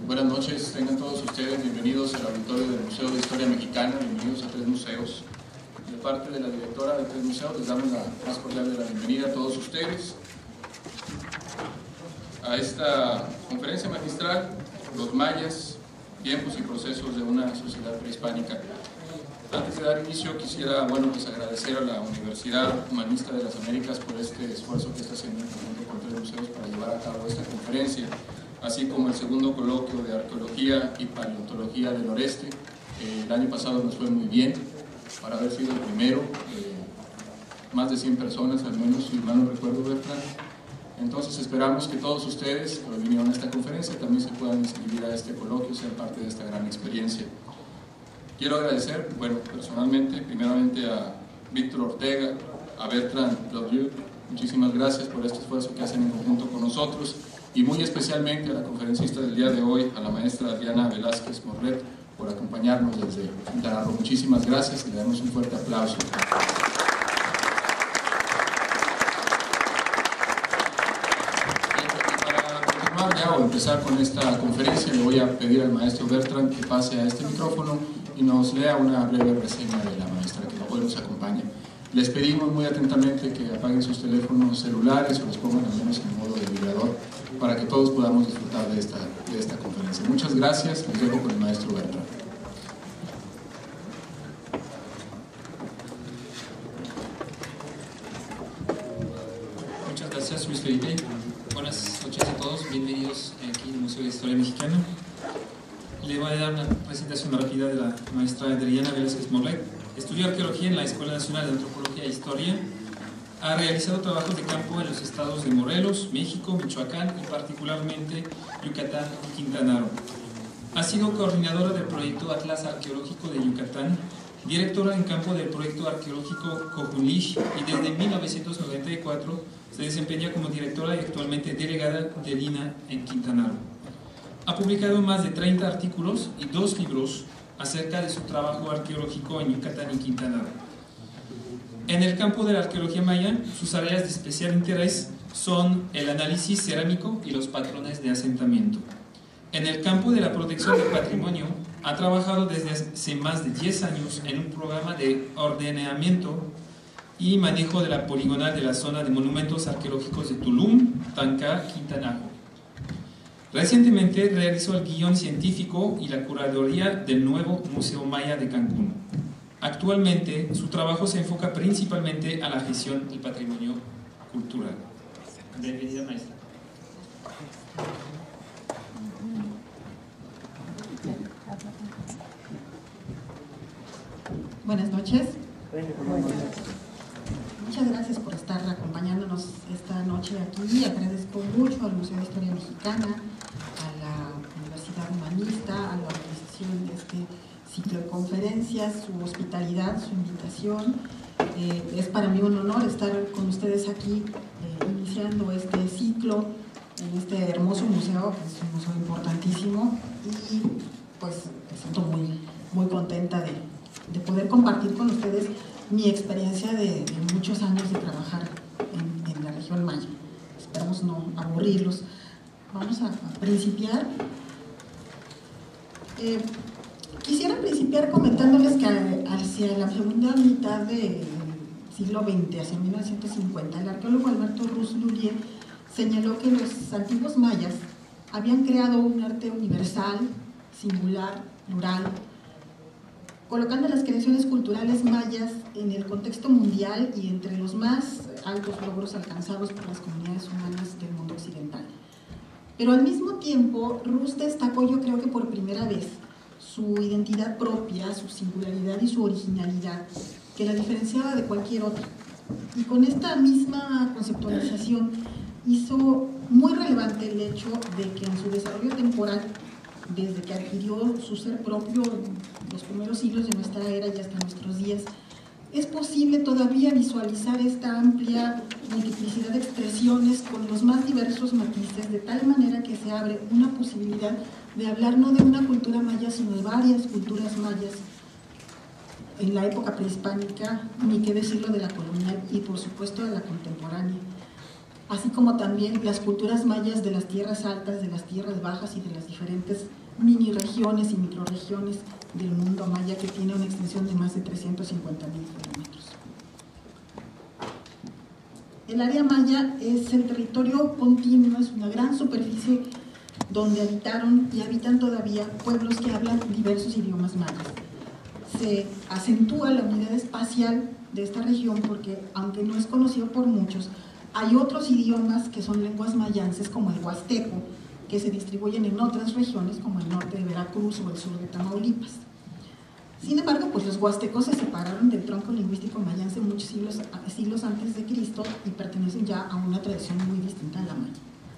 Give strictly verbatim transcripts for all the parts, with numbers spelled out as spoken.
buenas noches, tengan todos ustedes bienvenidos al auditorio del Museo de Historia Mexicana, bienvenidos a Tres Museos. De parte de la directora de Tres Museos les damos la más cordial de la bienvenida a todos ustedes a esta conferencia magistral, Los Mayas, tiempos y procesos de una sociedad prehispánica. Antes de dar inicio quisiera, bueno, pues agradecer a la Universidad Humanista de las Américas por este esfuerzo que está haciendo en conjunto con Tres Museos para llevar a cabo esta conferencia, así como el segundo coloquio de Arqueología y Paleontología del Noreste. Eh, el año pasado nos fue muy bien, para haber sido el primero, eh, más de cien personas al menos, si mal no recuerdo, Bertrand. Entonces esperamos que todos ustedes que vinieron a esta conferencia también se puedan inscribir a este coloquio, sean parte de esta gran experiencia. Quiero agradecer, bueno, personalmente, primeramente a Víctor Ortega, a Bertrand Lodieu, muchísimas gracias por este esfuerzo que hacen en conjunto con nosotros, y muy especialmente a la conferencista del día de hoy, a la maestra Diana Velázquez Morlet, por acompañarnos desde Quintana Roo. Muchísimas gracias y le damos un fuerte aplauso. Ya o empezar con esta conferencia, le voy a pedir al maestro Bertrand que pase a este micrófono y nos lea una breve reseña de la maestra que hoy nos acompaña. Les pedimos muy atentamente que apaguen sus teléfonos celulares o los pongan al menos en modo de vibrador para que todos podamos disfrutar de esta, de esta conferencia. Muchas gracias, les dejo con el maestro Bertrand. Muchas gracias, Luis Felipe. Buenas noches a todos, bienvenidos aquí en el Museo de Historia Mexicana. Le voy a dar una presentación rápida de la maestra Diana Velázquez Morlet. Estudió arqueología en la Escuela Nacional de Antropología e Historia. Ha realizado trabajos de campo en los estados de Morelos, México, Michoacán y particularmente Yucatán y Quintana Roo. Ha sido coordinadora del proyecto Atlas Arqueológico de Yucatán, directora en campo del proyecto arqueológico Cojunlich y desde mil novecientos noventa y cuatro se desempeña como directora y actualmente delegada del I N A en Quintana Roo. Ha publicado más de treinta artículos y dos libros acerca de su trabajo arqueológico en Yucatán y Quintana Roo. En el campo de la arqueología maya, sus áreas de especial interés son el análisis cerámico y los patrones de asentamiento. En el campo de la protección del patrimonio, ha trabajado desde hace más de diez años en un programa de ordenamiento y manejo de la poligonal de la zona de monumentos arqueológicos de Tulum, Tanca, Quintana Roo. Recientemente realizó el guión científico y la curaduría del nuevo Museo Maya de Cancún. Actualmente, su trabajo se enfoca principalmente a la gestión del patrimonio cultural. Bienvenida, maestra. Buenas noches. Muchas gracias por estar acompañándonos esta noche aquí. Agradezco mucho al Museo de Historia Mexicana, a la Universidad Humanista, a la organización de este ciclo de conferencias, su hospitalidad, su invitación. Eh, es para mí un honor estar con ustedes aquí eh, iniciando este ciclo en este hermoso museo, que es un museo importantísimo, y pues me siento muy, muy contenta de, de poder compartir con ustedes mi experiencia de, de muchos años de trabajar en, en la región maya. Esperamos no aburrirlos. Vamos a, a principiar. Eh, quisiera principiar comentándoles que hacia la segunda mitad del siglo veinte, hacia mil novecientos cincuenta, el arqueólogo Alberto Ruz Lurie señaló que los antiguos mayas habían creado un arte universal, singular, plural, colocando las creaciones culturales mayas en el contexto mundial y entre los más altos logros alcanzados por las comunidades humanas del mundo occidental. Pero al mismo tiempo, Ruz destacó, yo creo que por primera vez, su identidad propia, su singularidad y su originalidad, que la diferenciaba de cualquier otra. Y con esta misma conceptualización hizo muy relevante el hecho de que en su desarrollo temporal, desde que adquirió su ser propio en los primeros siglos de nuestra era y hasta nuestros días, es posible todavía visualizar esta amplia multiplicidad de expresiones con los más diversos matices, de tal manera que se abre una posibilidad de hablar no de una cultura maya, sino de varias culturas mayas en la época prehispánica, ni qué decirlo de la colonial y por supuesto de la contemporánea. así como también las culturas mayas de las tierras altas, de las tierras bajas y de las diferentes mini regiones y microregiones del mundo maya, que tiene una extensión de más de trescientos cincuenta mil kilómetros. El área maya es el territorio continuo, es una gran superficie donde habitaron y habitan todavía pueblos que hablan diversos idiomas mayas. Se acentúa la unidad espacial de esta región porque, aunque no es conocido por muchos, hay otros idiomas que son lenguas mayances, como el huasteco, que se distribuyen en otras regiones, como el norte de Veracruz o el sur de Tamaulipas. Sin embargo, pues los huastecos se separaron del tronco lingüístico mayance muchos siglos, siglos antes de Cristo y pertenecen ya a una tradición muy distinta a la maya.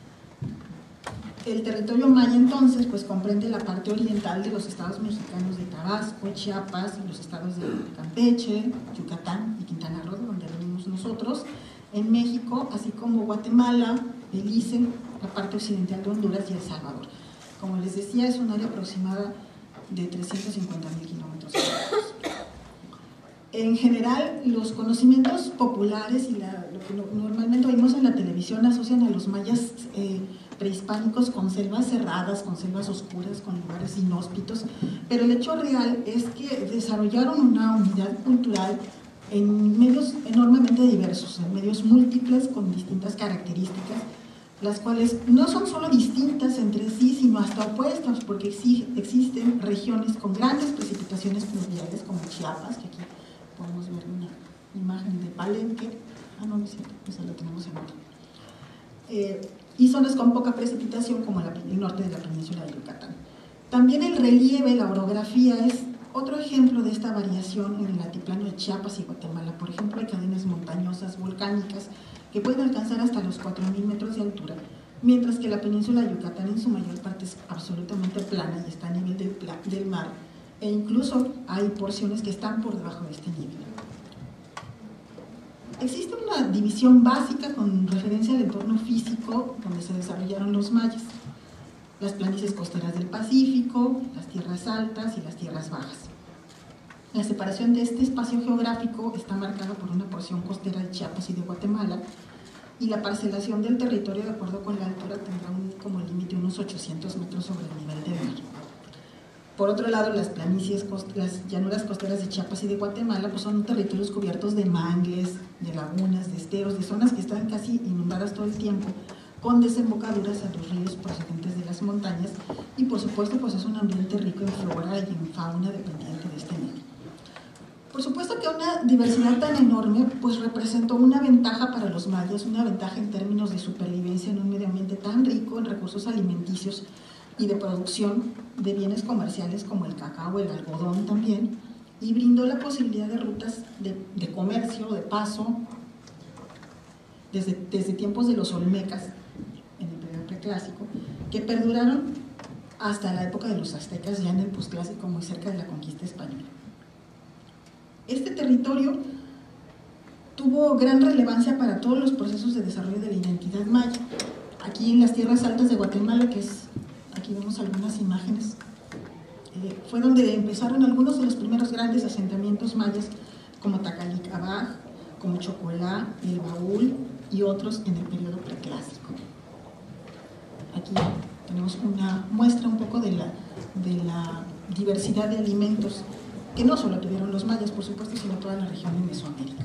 El territorio maya entonces pues comprende la parte oriental de los estados mexicanos de Tabasco, Chiapas, los estados de Campeche, Yucatán y Quintana Roo, donde venimos nosotros, en México, así como Guatemala, Belice, la parte occidental de Honduras y El Salvador. Como les decía, es un área aproximada de trescientos cincuenta mil kilómetros cuadrados. En general, los conocimientos populares y la, lo que no, normalmente oímos en la televisión asocian a los mayas eh, prehispánicos con selvas cerradas, con selvas oscuras, con lugares inhóspitos, pero el hecho real es que desarrollaron una unidad cultural en medios enormemente diversos, en medios múltiples con distintas características, las cuales no son solo distintas entre sí, sino hasta opuestas, porque existen regiones con grandes precipitaciones pluviales, como Chiapas, que aquí podemos ver una imagen de Palenque, ah no, no es cierto, esa la tenemos en otro, eh, y zonas con poca precipitación, como la, el norte de la península de Yucatán. También el relieve, la orografía, es otro ejemplo de esta variación en el altiplano de Chiapas y Guatemala. Por ejemplo, hay cadenas montañosas volcánicas que pueden alcanzar hasta los cuatro mil metros de altura, mientras que la península de Yucatán en su mayor parte es absolutamente plana y está a nivel del, del mar, e incluso hay porciones que están por debajo de este nivel. Existe una división básica con referencia al entorno físico donde se desarrollaron los mayas: las planicies costeras del Pacífico, las tierras altas y las tierras bajas. La separación de este espacio geográfico está marcada por una porción costera de Chiapas y de Guatemala, y la parcelación del territorio, de acuerdo con la altura, tendrá un, como límite unos ochocientos metros sobre el nivel del mar. Por otro lado, las planicies, las llanuras costeras de Chiapas y de Guatemala pues son territorios cubiertos de mangles, de lagunas, de esteros, de zonas que están casi inundadas todo el tiempo, con desembocaduras a los ríos procedentes de las montañas, y por supuesto pues es un ambiente rico en flora y en fauna dependiente de este medio. Por supuesto que una diversidad tan enorme pues representó una ventaja para los mayas, una ventaja en términos de supervivencia en un medio ambiente tan rico en recursos alimenticios y de producción de bienes comerciales como el cacao, el algodón también, y brindó la posibilidad de rutas de, de comercio, de paso, desde, desde tiempos de los olmecas, en el periodo preclásico, que perduraron hasta la época de los aztecas, ya en el posclásico, muy cerca de la conquista española. Este territorio tuvo gran relevancia para todos los procesos de desarrollo de la identidad maya. Aquí en las tierras altas de Guatemala, que es, aquí vemos algunas imágenes, eh, fue donde empezaron algunos de los primeros grandes asentamientos mayas, como Tacalicabaj, como Chocolá, El Baúl y otros en el periodo preclásico. Aquí tenemos una muestra un poco de la, de la diversidad de alimentos que no solo tuvieron los mayas, por supuesto, sino toda la región de Mesoamérica.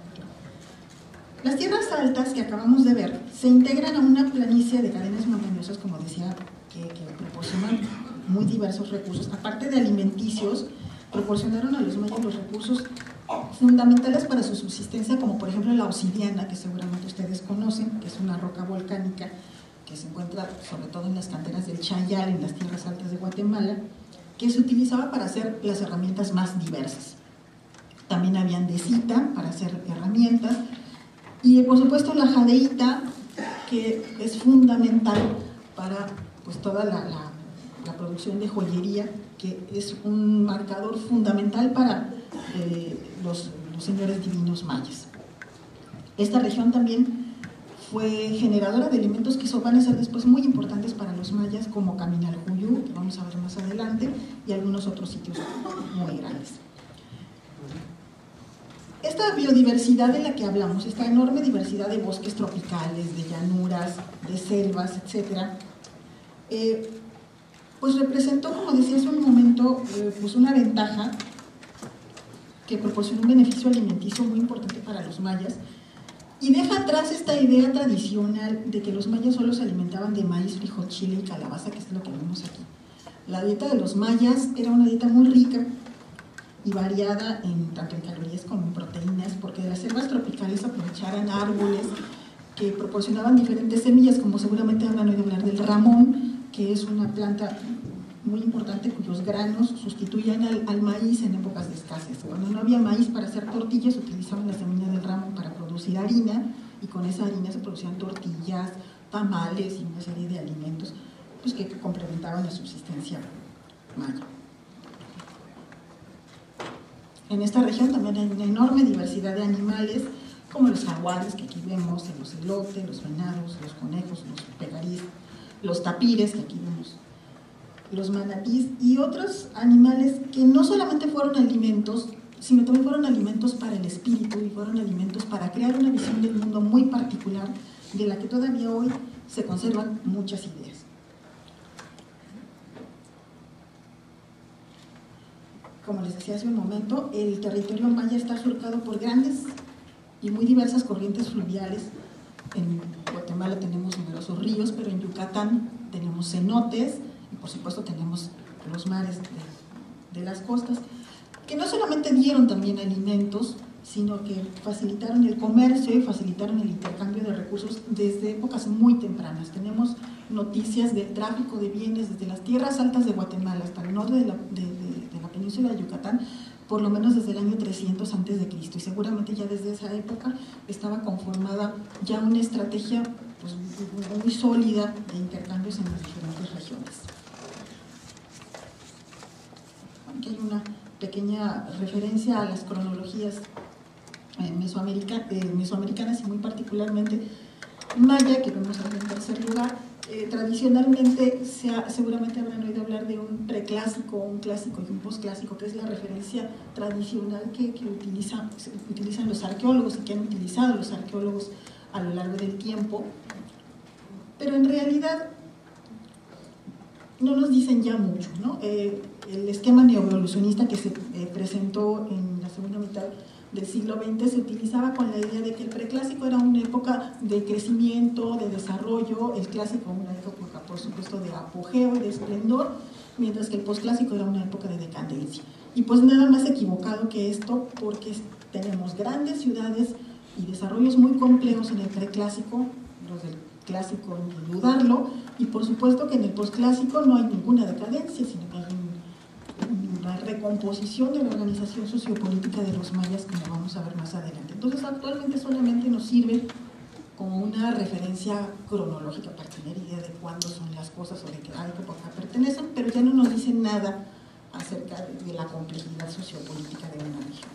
Las tierras altas que acabamos de ver se integran a una planicie de cadenas montañosas, como decía, que, que proporcionan muy diversos recursos. Aparte de alimenticios, proporcionaron a los mayas los recursos fundamentales para su subsistencia, como por ejemplo la obsidiana, que seguramente ustedes conocen, que es una roca volcánica que se encuentra sobre todo en las canteras del Chayal, en las tierras altas de Guatemala, que se utilizaba para hacer las herramientas más diversas. También había andesita para hacer herramientas, y por supuesto la jadeíta, que es fundamental para pues, toda la, la, la producción de joyería, que es un marcador fundamental para eh, los, los señores divinos mayas. Esta región también fue generadora de elementos que van a ser después muy importantes para los mayas, como Caminalcuyú, que vamos a ver más adelante, y algunos otros sitios muy grandes. Esta biodiversidad de la que hablamos, esta enorme diversidad de bosques tropicales, de llanuras, de selvas, etcétera, eh, pues representó, como decía hace un momento, eh, pues una ventaja que proporciona un beneficio alimenticio muy importante para los mayas y deja atrás esta idea tradicional de que los mayas solo se alimentaban de maíz, frijol, chile y calabaza, que es lo que vemos aquí. La dieta de los mayas era una dieta muy rica y variada en, tanto en calorías como en proteínas, porque de las selvas tropicales aprovecharan árboles que proporcionaban diferentes semillas, como seguramente habrán oído hablar del ramón, que es una planta muy importante cuyos granos sustituían al, al maíz en épocas de escasez. Cuando no había maíz para hacer tortillas, utilizaban la semilla del ramón para producir harina, y con esa harina se producían tortillas, tamales y una serie de alimentos pues, que complementaban la subsistencia maya. En esta región también hay una enorme diversidad de animales, como los jaguares que aquí vemos, los elotes, los venados, los conejos, los pegarís, los tapires que aquí vemos, los manatís y otros animales que no solamente fueron alimentos, sino también fueron alimentos para el espíritu y fueron alimentos para crear una visión del mundo muy particular de la que todavía hoy se conservan muchas ideas. Como les decía hace un momento, el territorio maya está surcado por grandes y muy diversas corrientes fluviales. En Guatemala tenemos numerosos ríos, pero en Yucatán tenemos cenotes y por supuesto tenemos los mares de, de las costas, que no solamente dieron también alimentos, sino que facilitaron el comercio y facilitaron el intercambio de recursos desde épocas muy tempranas. Tenemos noticias del tráfico de bienes desde las tierras altas de Guatemala hasta el norte de la, de, de, de la península de Yucatán, por lo menos desde el año trescientos antes de Cristo, y seguramente ya desde esa época estaba conformada ya una estrategia pues, muy sólida de intercambios en las diferentes regiones. Aquí hay una pequeña referencia a las cronologías eh, mesoamerica, eh, mesoamericanas y muy particularmente maya, que vemos aquí en tercer lugar. Eh, tradicionalmente se ha, seguramente habrán oído hablar de un preclásico, un clásico y un posclásico, que es la referencia tradicional que, que utiliza, utilizan los arqueólogos y que han utilizado los arqueólogos a lo largo del tiempo, pero en realidad no nos dicen ya mucho, ¿no? Eh, el esquema neoevolucionista que se eh, presentó en la segunda mitad del siglo veinte se utilizaba con la idea de que el preclásico era una época de crecimiento, de desarrollo, el clásico una época, por supuesto, de apogeo y de esplendor, mientras que el posclásico era una época de decadencia. Y pues nada más equivocado que esto, porque tenemos grandes ciudades y desarrollos muy complejos en el preclásico, los del clásico ni dudarlo, y por supuesto que en el posclásico no hay ninguna decadencia, sino que hay un, una recomposición de la organización sociopolítica de los mayas, como vamos a ver más adelante. Entonces actualmente solamente nos sirve como una referencia cronológica para tener idea de cuándo son las cosas o de qué época pertenecen, pero ya no nos dicen nada acerca de, de la complejidad sociopolítica de una región.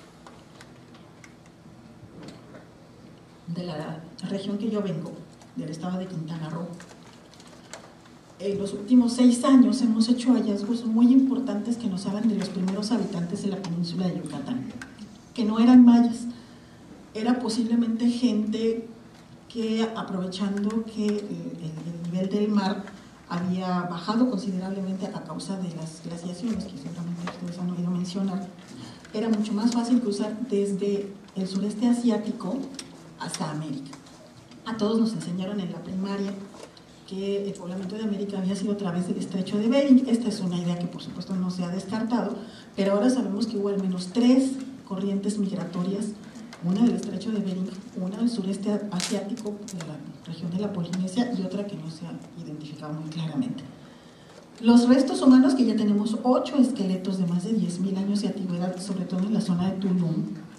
De la región que yo vengo, del estado de Quintana Roo, en los últimos seis años hemos hecho hallazgos muy importantes que nos hablan de los primeros habitantes de la península de Yucatán, que no eran mayas, era posiblemente gente que, aprovechando que el, el nivel del mar había bajado considerablemente a causa de las glaciaciones, que seguramente ustedes han oído mencionar, era mucho más fácil cruzar desde el sureste asiático hasta América. A todos nos enseñaron en la primaria que el poblamiento de América había sido a través del estrecho de Bering. Esta es una idea que por supuesto no se ha descartado, pero ahora sabemos que hubo al menos tres corrientes migratorias, una del estrecho de Bering, una del sureste asiático, de la región de la Polinesia, y otra que no se ha identificado muy claramente. Los restos humanos, que ya tenemos ocho esqueletos de más de diez mil años de antigüedad, sobre todo en la zona de Tulum,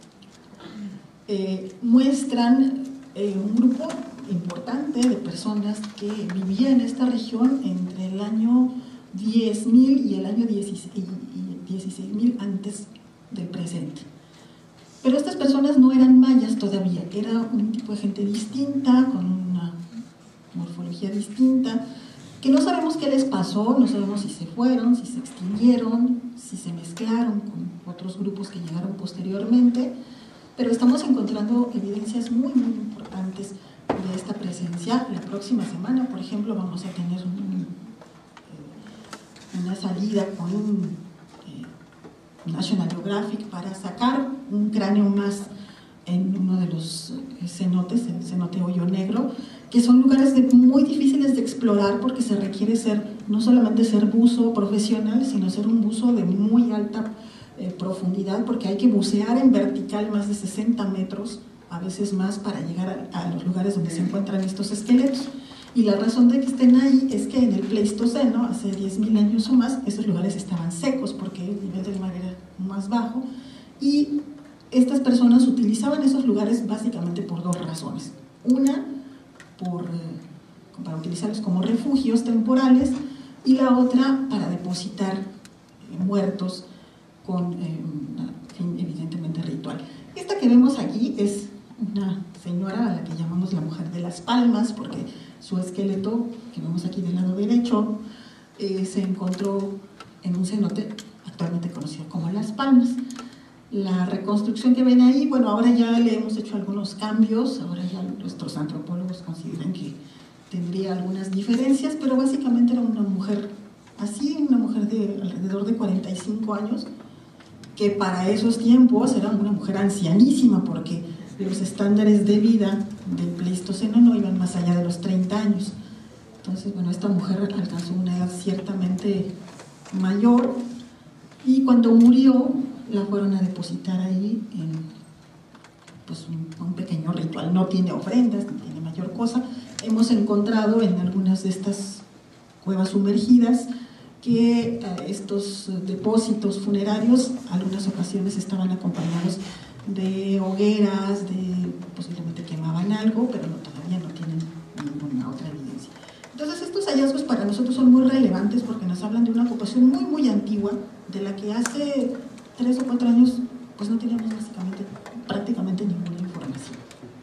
eh, muestran eh, un grupo importante de personas que vivían en esta región entre el año diez mil y el año dieciséis mil antes del presente. Pero estas personas no eran mayas todavía, era un tipo de gente distinta, con una morfología distinta, que no sabemos qué les pasó, no sabemos si se fueron, si se extinguieron, si se mezclaron con otros grupos que llegaron posteriormente, pero estamos encontrando evidencias muy, muy importantes de esta presencia. La próxima semana, por ejemplo, vamos a tener un, una salida con eh, National Geographic para sacar un cráneo más en uno de los cenotes, el cenote Hoyo Negro, que son lugares de, muy difíciles de explorar porque se requiere ser, no solamente ser buzo profesional, sino ser un buzo de muy alta eh, profundidad, porque hay que bucear en vertical más de sesenta metros, a veces más, para llegar a, a los lugares donde se encuentran estos esqueletos. Y la razón de que estén ahí es que en el Pleistoceno, hace diez mil años o más, esos lugares estaban secos porque el nivel del mar era más bajo, y estas personas utilizaban esos lugares básicamente por dos razones. Una, por, eh, para utilizarlos como refugios temporales, y la otra para depositar eh, muertos con eh, un fin evidentemente ritual. Esta que vemos aquí es una señora a la que llamamos la mujer de las palmas, porque su esqueleto, que vemos aquí del lado derecho, eh, se encontró en un cenote actualmente conocido como Las Palmas. La reconstrucción que ven ahí, bueno, ahora ya le hemos hecho algunos cambios, ahora ya nuestros antropólogos consideran que tendría algunas diferencias, pero básicamente era una mujer así, una mujer de alrededor de cuarenta y cinco años, que para esos tiempos era una mujer ancianísima, porque los estándares de vida del Pleistoceno no iban más allá de los treinta años. Entonces, bueno, esta mujer alcanzó una edad ciertamente mayor, y cuando murió la fueron a depositar ahí en pues, un, un pequeño ritual. No tiene ofrendas, no tiene mayor cosa. Hemos encontrado en algunas de estas cuevas sumergidas que eh, estos depósitos funerarios algunas ocasiones estaban acompañados de hogueras, de posiblemente quemaban algo, pero no, todavía no tienen ninguna otra evidencia. Entonces estos hallazgos para nosotros son muy relevantes porque nos hablan de una ocupación muy muy antigua, de la que hace tres o cuatro años pues no teníamos básicamente prácticamente ninguna información.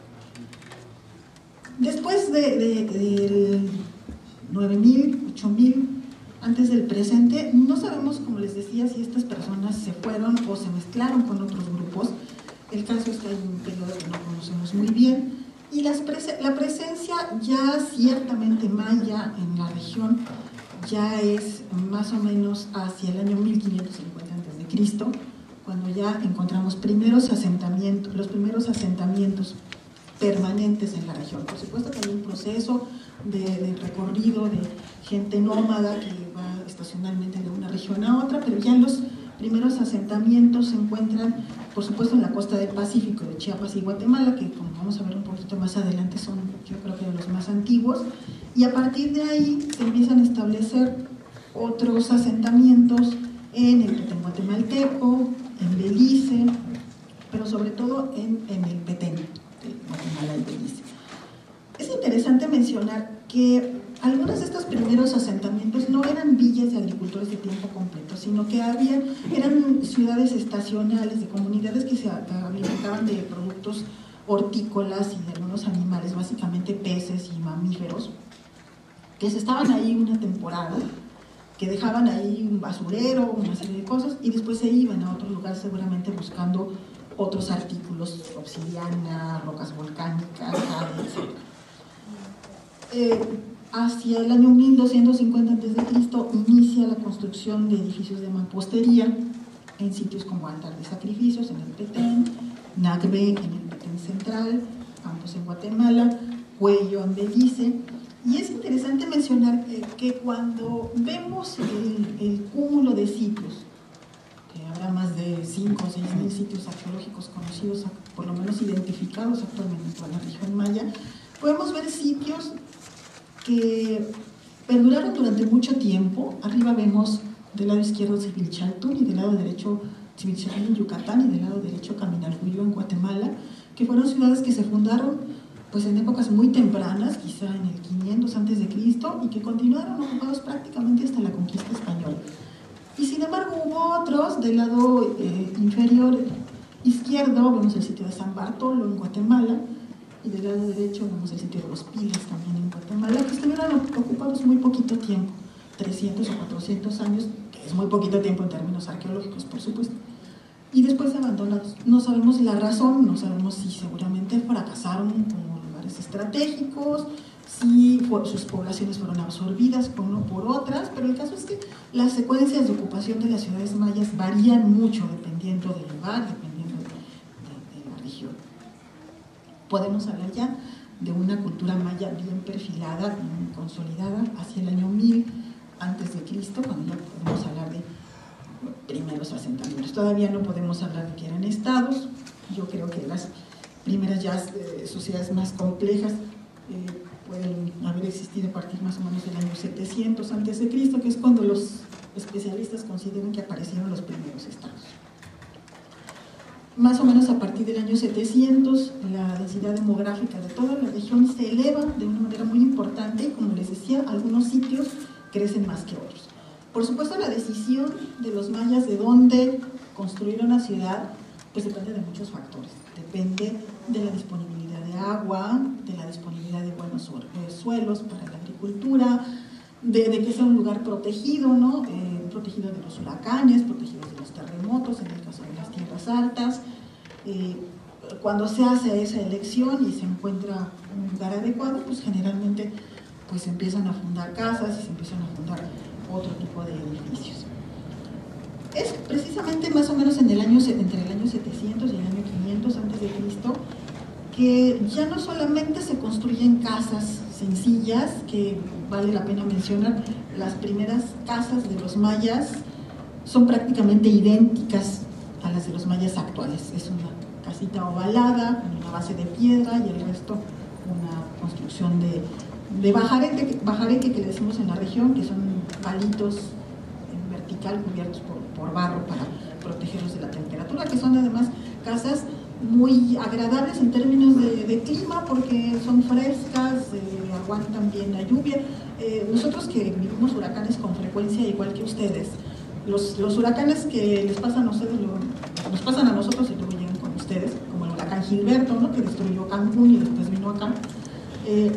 Después de, de, del nueve mil, ocho mil, antes del presente, no sabemos, como les decía, si estas personas se fueron o se mezclaron con otros grupos. El caso es que hay un periodo que no conocemos muy bien, y las prese la presencia ya ciertamente maya en la región ya es más o menos hacia el año mil quinientos cincuenta antes de Cristo, cuando ya encontramos primeros asentamientos, los primeros asentamientos permanentes en la región. Por supuesto que hay un proceso de, de recorrido de gente nómada que va estacionalmente de una región a otra, pero ya los primeros asentamientos se encuentran, por supuesto, en la costa del Pacífico de Chiapas y Guatemala, que como vamos a ver un poquito más adelante son, yo creo que de los más antiguos, y a partir de ahí se empiezan a establecer otros asentamientos en el Petén guatemalteco, en Belice, pero sobre todo en, en el Petén de Guatemala y Belice. Es interesante mencionar que algunos de estos primeros asentamientos no eran villas de agricultores de tiempo completo, sino que había, eran ciudades estacionales de comunidades que se alimentaban de productos hortícolas y de algunos animales, básicamente peces y mamíferos, que se estaban ahí una temporada, que dejaban ahí un basurero, una serie de cosas, y después se iban a otro lugar seguramente buscando otros artículos, obsidiana, rocas volcánicas, carne, etcétera. Eh, hacia el año mil doscientos cincuenta antes de Cristo inicia la construcción de edificios de mampostería en sitios como altar de sacrificios en el Petén, Nagbe en el Petén central, Campos en Guatemala, Cuello en Belice. Y es interesante mencionar eh, que cuando vemos el, el cúmulo de sitios, que habrá más de cinco o seis mil sitios arqueológicos conocidos, por lo menos identificados actualmente en toda la región maya, podemos ver sitios que perduraron durante mucho tiempo. Arriba vemos del lado izquierdo Civilchaltún y del lado derecho Civilchaltún en Yucatán y del lado derecho Caminaljuyo en Guatemala, que fueron ciudades que se fundaron pues en épocas muy tempranas, quizá en el quinientos antes de Cristo, y que continuaron ocupados prácticamente hasta la conquista española. Y sin embargo hubo otros del lado eh, inferior izquierdo, vemos el sitio de San Bartolo en Guatemala, y del lado derecho vemos el sitio de los Pilas también en Guatemala, que estuvieron ocupados muy poquito tiempo, trescientos o cuatrocientos años, que es muy poquito tiempo en términos arqueológicos, por supuesto. y después abandonados. No sabemos la razón, no sabemos si seguramente fracasaron como lugares estratégicos, si sus poblaciones fueron absorbidas por, uno por otras, pero el caso es que las secuencias de ocupación de las ciudades mayas varían mucho dependiendo del lugar, dependiendo de, de, de la región. Podemos hablar ya de una cultura maya bien perfilada, bien consolidada, hacia el año mil antes de Cristo, cuando ya podemos hablar de primeros asentamientos. Todavía no podemos hablar de que eran estados. Yo creo que las primeras ya eh, sociedades más complejas eh, pueden haber existido a partir más o menos del año setecientos antes de Cristo, que es cuando los especialistas consideran que aparecieron los primeros estados. Más o menos a partir del año setecientos, la densidad demográfica de toda la región se eleva de una manera muy importante y, como les decía, algunos sitios crecen más que otros. Por supuesto, la decisión de los mayas de dónde construir una ciudad pues depende de muchos factores. Depende de la disponibilidad de agua, de la disponibilidad de buenos suelos para la agricultura, de, de que sea un lugar protegido, ¿no? Eh, protegido de los huracanes, protegido de los terremotos, en el caso de las tierras altas. Eh, cuando se hace esa elección y se encuentra un lugar adecuado, pues generalmente pues empiezan a fundar casas y se empiezan a fundar otro tipo de edificios. Es precisamente más o menos en el año, entre el año setecientos y el año quinientos antes de Cristo que ya no solamente se construyen casas sencillas, que vale la pena mencionar, las primeras casas de los mayas son prácticamente idénticas a las de los mayas actuales. Es una casita ovalada con una base de piedra y el resto una construcción de, de bajareque, bajareque que le decimos en la región, que son palitos en vertical cubiertos por, por barro para protegerlos de la temperatura, que son además casas muy agradables en términos de, de clima porque son frescas, eh, aguantan bien la lluvia. Eh, nosotros que vivimos huracanes con frecuencia igual que ustedes, los, los huracanes que les pasan a ustedes lo, nos pasan a nosotros y luego llegan con ustedes, como el huracán Gilberto, ¿no? Que destruyó Cancún y después vino acá. Eh,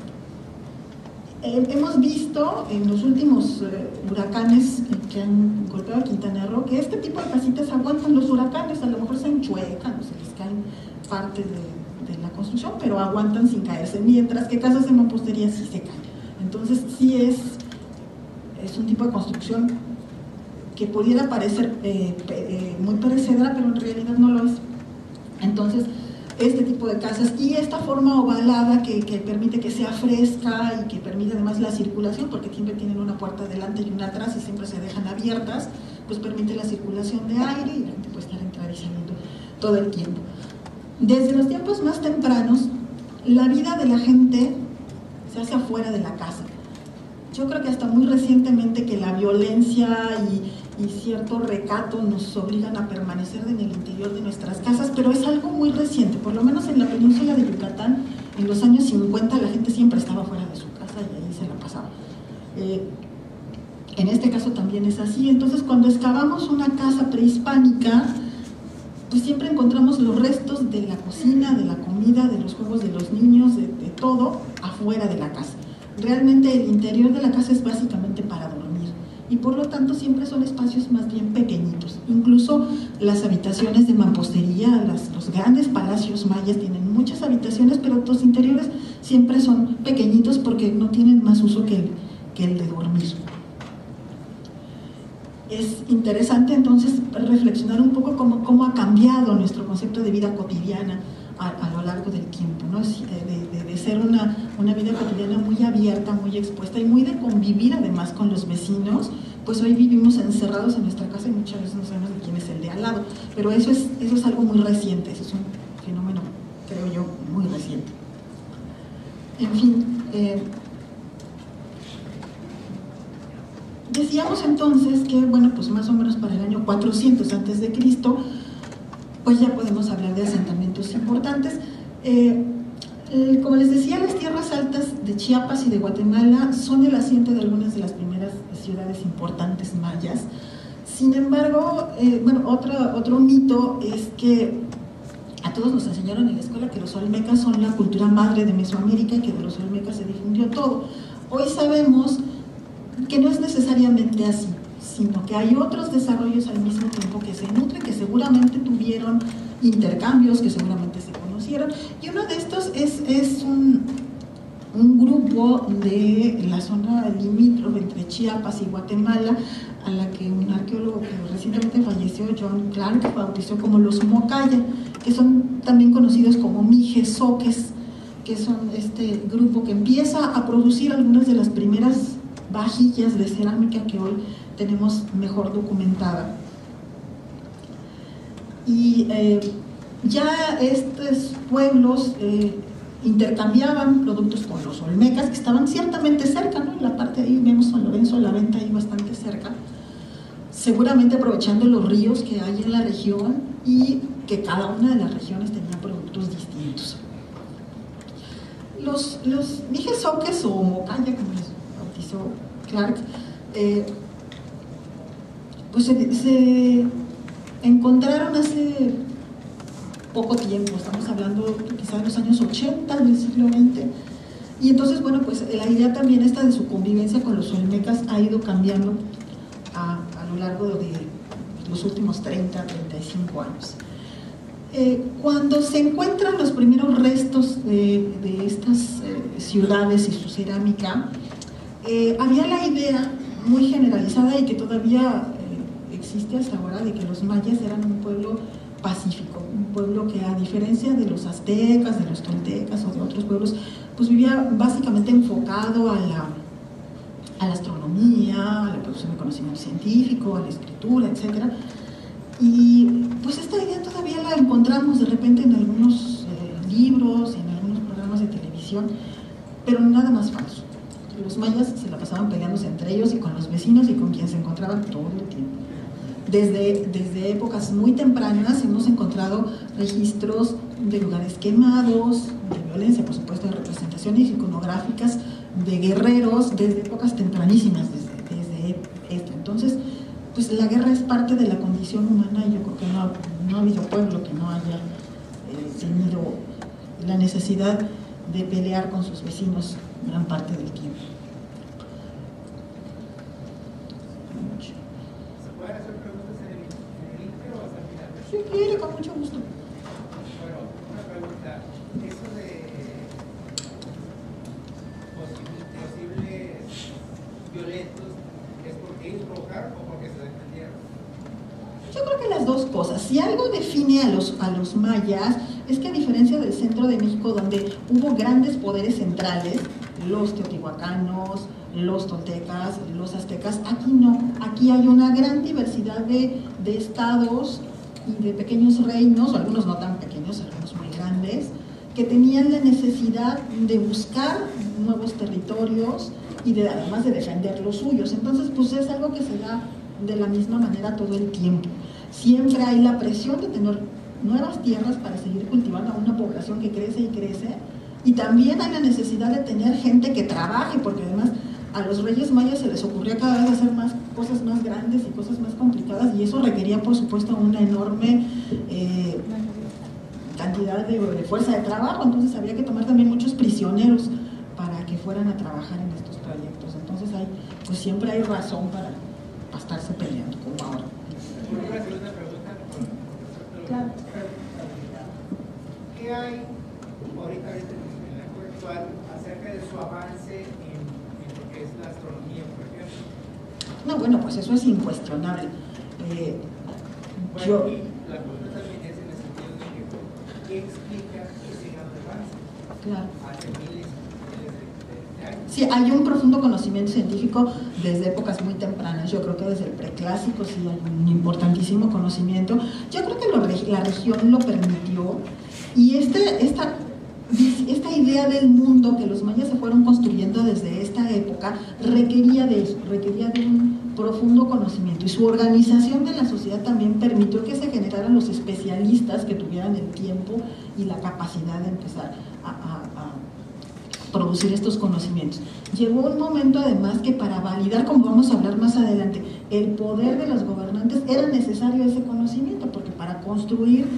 eh, hemos visto en los últimos eh, huracanes que han golpeado a Quintana Roo que este tipo de casitas aguantan los huracanes, a lo mejor se enchuecan o se les caen parte de, de la construcción, pero aguantan sin caerse, mientras que casas de mampostería sí se caen. Entonces sí es, es un tipo de construcción que pudiera parecer eh, eh, muy perecedera, pero en realidad no lo es. Entonces este tipo de casas y esta forma ovalada que, que permite que sea fresca y que permite además la circulación, porque siempre tienen una puerta delante y una atrás y siempre se dejan abiertas, pues permite la circulación de aire y la gente puede estar entrando y saliendo todo el tiempo. Desde los tiempos más tempranos, la vida de la gente se hace afuera de la casa. Yo creo que hasta muy recientemente que la violencia y, y cierto recato nos obligan a permanecer en el interior de nuestras casas, pero es algo muy reciente, por lo menos en la península de Yucatán, en los años cincuenta la gente siempre estaba fuera de su casa y ahí se la pasaba. Eh, en este caso también es así. Entonces cuando excavamos una casa prehispánica, pues siempre encontramos los restos de la cocina, de la comida, de los juegos de los niños, de, de todo afuera de la casa. Realmente el interior de la casa es básicamente para dormir y por lo tanto siempre son espacios más bien pequeñitos. Incluso las habitaciones de mampostería, las, los grandes palacios mayas tienen muchas habitaciones, pero los interiores siempre son pequeñitos porque no tienen más uso que el, que el de dormir. Es interesante entonces reflexionar un poco cómo, cómo ha cambiado nuestro concepto de vida cotidiana a, a lo largo del tiempo, ¿no? de, de, de ser una, una vida cotidiana muy abierta, muy expuesta y muy de convivir además con los vecinos. Pues hoy vivimos encerrados en nuestra casa y muchas veces no sabemos de quién es el de al lado, pero eso es, eso es algo muy reciente, eso es un fenómeno, creo yo, muy reciente. En fin, eh, decíamos entonces que, bueno, pues más o menos para el año cuatrocientos antes de Cristo, pues ya podemos hablar de asentamientos importantes. Eh, eh, como les decía, las tierras altas de Chiapas y de Guatemala son el asiento de algunas de las primeras ciudades importantes mayas. Sin embargo, eh, bueno, otro, otro mito es que a todos nos enseñaron en la escuela que los olmecas son la cultura madre de Mesoamérica y que de los olmecas se difundió todo. Hoy sabemos que no es necesariamente así. sino que hay otros desarrollos al mismo tiempo que se nutren, que seguramente tuvieron intercambios, que seguramente se conocieron. Y uno de estos es, es un, un grupo de la zona limítrofe entre Chiapas y Guatemala, a la que un arqueólogo que recientemente falleció, John Clark, bautizó como los Mocaya, que son también conocidos como mijesoques, que son este grupo que empieza a producir algunas de las primeras vajillas de cerámica que hoy tenemos mejor documentada. Y eh, ya estos pueblos eh, intercambiaban productos con los olmecas, que estaban ciertamente cerca, ¿no? En la parte de ahí vemos San Lorenzo de la Venta ahí bastante cerca, seguramente aprovechando los ríos que hay en la región y que cada una de las regiones tenía productos distintos. Los, los mijesoques o Mocaya, como les bautizó Clark, eh, pues se, se encontraron hace poco tiempo, estamos hablando quizá de los años ochenta del siglo veinte, y entonces, bueno, pues la idea también esta de su convivencia con los olmecas ha ido cambiando a, a lo largo de los últimos treinta, treinta y cinco años. Eh, cuando se encuentran los primeros restos de, de estas eh, ciudades y su cerámica, eh, había la idea muy generalizada y que todavía eh, existe hasta ahora de que los mayas eran un pueblo pacífico, un pueblo que, a diferencia de los aztecas, de los toltecas o de otros pueblos, pues vivía básicamente enfocado a la, a la astronomía, a la producción de conocimiento científico, a la escritura, etcétera. Y pues esta idea todavía la encontramos de repente en algunos eh, libros, en algunos programas de televisión, pero nada más falso. Los mayas se la pasaban peleándose entre ellos y con los vecinos y con quien se encontraban todo el tiempo. Desde, desde épocas muy tempranas hemos encontrado registros de lugares quemados, de violencia, por supuesto, de representaciones iconográficas de guerreros desde épocas tempranísimas, desde, desde esto. Entonces, pues la guerra es parte de la condición humana y yo creo que no, no ha habido pueblo que no haya eh, tenido la necesidad de pelear con sus vecinos gran parte del tiempo. ¿Se pueden hacer preguntas en el, en el intro o hasta el final? Sí, quiere, con mucho gusto. Bueno, una pregunta. Eso de posibles, posibles violentos, ¿es porque ellos provocaron o porque se defendieron? Yo creo que las dos cosas. Si algo define a los, a los mayas es que, a diferencia del centro de México, donde hubo grandes poderes centrales, los teotihuacanos, los toltecas, los aztecas, aquí no. Aquí hay una gran diversidad de, de estados y de pequeños reinos, o algunos no tan pequeños, algunos muy grandes, que tenían la necesidad de buscar nuevos territorios y de, además de defender los suyos. Entonces, pues es algo que se da de la misma manera todo el tiempo. Siempre hay la presión de tener nuevas tierras para seguir cultivando a una población que crece y crece, y también hay la necesidad de tener gente que trabaje, porque además a los reyes mayas se les ocurría cada vez hacer más cosas más grandes y cosas más complicadas, y eso requería, por supuesto, una enorme eh, cantidad de, de fuerza de trabajo. Entonces había que tomar también muchos prisioneros para que fueran a trabajar en estos proyectos. Entonces hay, pues siempre hay razón para, para estarse peleando, como ahora. ¿Puedo hacer una pregunta? Claro. ¿Qué hay ahorita, ahorita en la época actual acerca de su avance en, en lo que es la astronomía, por ejemplo? No, bueno, pues eso es incuestionable. Eh, Bueno, yo, y la pregunta también es en el sentido de que ¿qué explica ese gran avance? claro. Hace miles y miles de, de, de años. Sí, hay un profundo conocimiento científico desde épocas muy tempranas. Yo creo que desde el preclásico sí hay un importantísimo conocimiento. Yo creo que lo, la región lo permitió, y este, esta, esta idea del mundo que los mayas se fueron construyendo desde esta época requería de eso, requería de un profundo conocimiento, y su organización de la sociedad también permitió que se generaran los especialistas que tuvieran el tiempo y la capacidad de empezar a, a, a producir estos conocimientos. Llegó un momento además que, para validar, como vamos a hablar más adelante, el poder de los gobernantes, era necesario ese conocimiento, porque para construir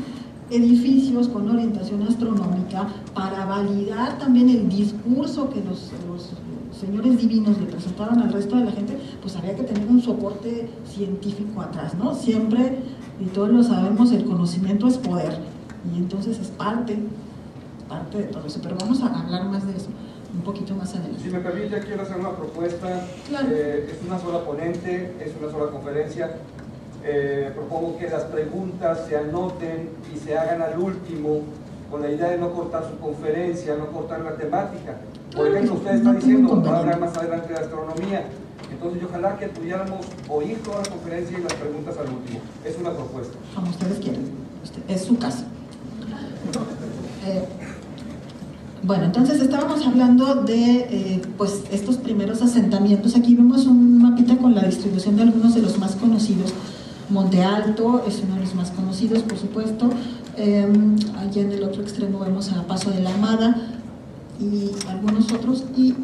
edificios con orientación astronómica para validar también el discurso que los, los señores divinos le presentaron al resto de la gente, pues había que tener un soporte científico atrás, ¿no? Siempre, y todos lo sabemos, el conocimiento es poder, y entonces es parte, parte de todo eso, pero vamos a hablar más de eso un poquito más adelante. Si me permite, quiero hacer una propuesta. Claro. Eh, es una sola ponente, es una sola conferencia. Eh, propongo que las preguntas se anoten y se hagan al último, con la idea de no cortar su conferencia, no cortar la temática. Por ejemplo, usted está diciendo, va a hablar más adelante de astronomía, entonces ojalá que pudiéramos oír toda la conferencia y las preguntas al último. Es una propuesta. Como ustedes quieran, es su casa. Eh, bueno, entonces estábamos hablando de eh, pues estos primeros asentamientos. Aquí vemos un mapita con la distribución de algunos de los más conocidos. Monte Alto es uno de los más conocidos, por supuesto. Eh, allá en el otro extremo vemos a Paso de la Amada y algunos otros. Y,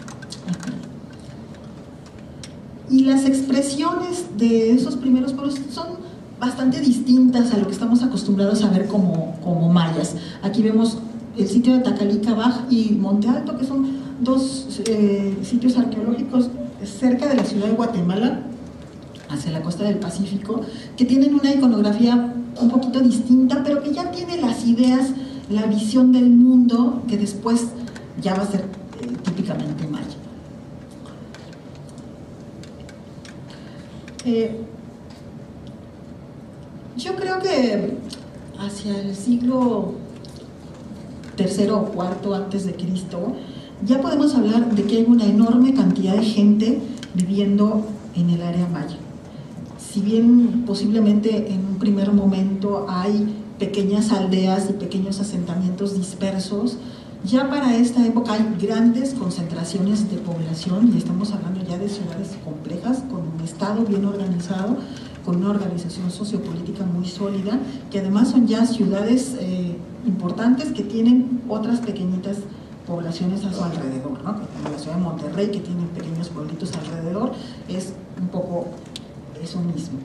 y las expresiones de esos primeros pueblos son bastante distintas a lo que estamos acostumbrados a ver como, como mayas. Aquí vemos el sitio de Tacalica y Monte Alto, que son dos eh, sitios arqueológicos cerca de la ciudad de Guatemala, hacia la costa del Pacífico, que tienen una iconografía un poquito distinta, pero que ya tiene las ideas, la visión del mundo, que después ya va a ser eh, típicamente maya. Eh, yo creo que hacia el siglo tercero o cuarto antes de Cristo, ya podemos hablar de que hay una enorme cantidad de gente viviendo en el área maya. Si bien posiblemente en un primer momento hay pequeñas aldeas y pequeños asentamientos dispersos, ya para esta época hay grandes concentraciones de población y estamos hablando ya de ciudades complejas, con un estado bien organizado, con una organización sociopolítica muy sólida, que además son ya ciudades eh, importantes que tienen otras pequeñitas poblaciones a su alrededor, ¿no? Como la ciudad de Monterrey, que tiene pequeños pueblitos alrededor, es un poco eso mismo.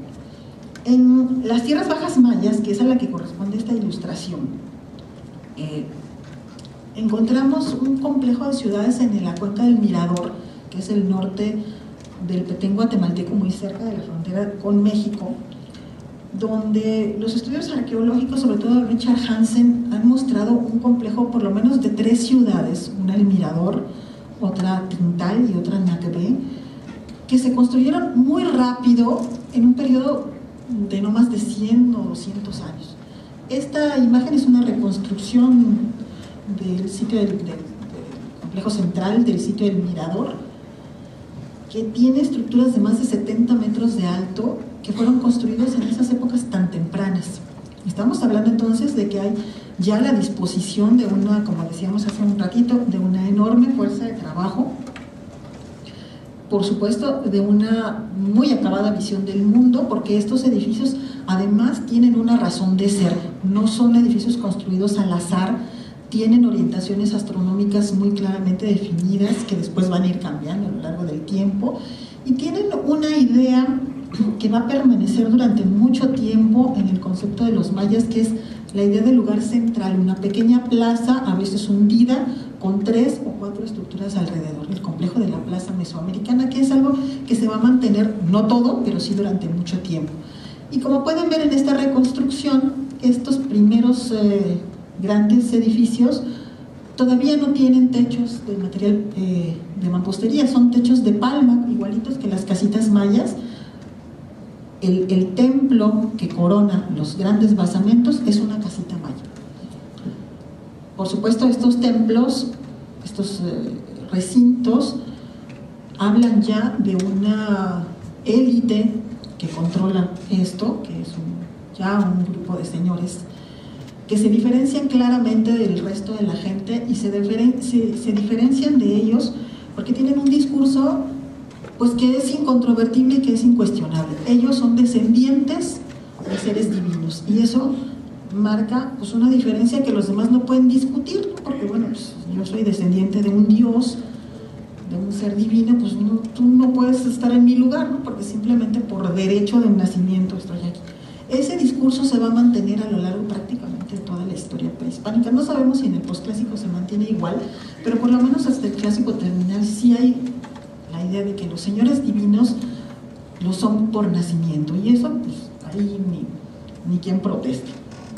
En las tierras bajas mayas, que es a la que corresponde esta ilustración, eh, encontramos un complejo de ciudades en la cuenca del Mirador, que es el norte del Petén guatemalteco, muy cerca de la frontera con México, donde los estudios arqueológicos, sobre todo de Richard Hansen, han mostrado un complejo por lo menos de tres ciudades, una el Mirador, otra Tintal y otra Nacbe, que se construyeron muy rápido en un periodo de no más de cien o doscientos años. Esta imagen es una reconstrucción del sitio del, del, del complejo central del sitio del Mirador, que tiene estructuras de más de setenta metros de alto que fueron construidos en esas épocas tan tempranas. Estamos hablando entonces de que hay ya la disposición de una, como decíamos hace un ratito, de una enorme fuerza de trabajo, por supuesto de una muy acabada visión del mundo, porque estos edificios además tienen una razón de ser, no son edificios construidos al azar, tienen orientaciones astronómicas muy claramente definidas que después van a ir cambiando a lo largo del tiempo y tienen una idea que va a permanecer durante mucho tiempo en el concepto de los mayas, que es la idea del lugar central, una pequeña plaza a veces hundida con tres o cuatro estructuras alrededor, el complejo de la plaza mesoamericana, que es algo que se va a mantener, no todo, pero sí durante mucho tiempo. Y como pueden ver en esta reconstrucción, estos primeros eh, grandes edificios todavía no tienen techos de material eh, de mampostería, son techos de palma, igualitos que las casitas mayas. El, el templo que corona los grandes basamentos es una casita maya. Por supuesto, estos templos, estos eh, recintos, hablan ya de una élite que controla esto, que es un, ya un grupo de señores que se diferencian claramente del resto de la gente y se, diferen, se, se diferencian de ellos porque tienen un discurso pues que es incontrovertible y que es incuestionable. Ellos son descendientes de seres divinos y eso marca pues una diferencia que los demás no pueden discutir, ¿no? Porque bueno, pues, yo soy descendiente de un dios, de un ser divino, pues no, tú no puedes estar en mi lugar, ¿no? Porque simplemente por derecho de nacimiento estoy aquí. Ese discurso se va a mantener a lo largo prácticamente prácticamente toda la historia prehispánica. No sabemos si en el posclásico se mantiene igual, pero por lo menos hasta el clásico terminal sí hay la idea de que los señores divinos lo son por nacimiento, y eso pues ahí ni, ni quien proteste.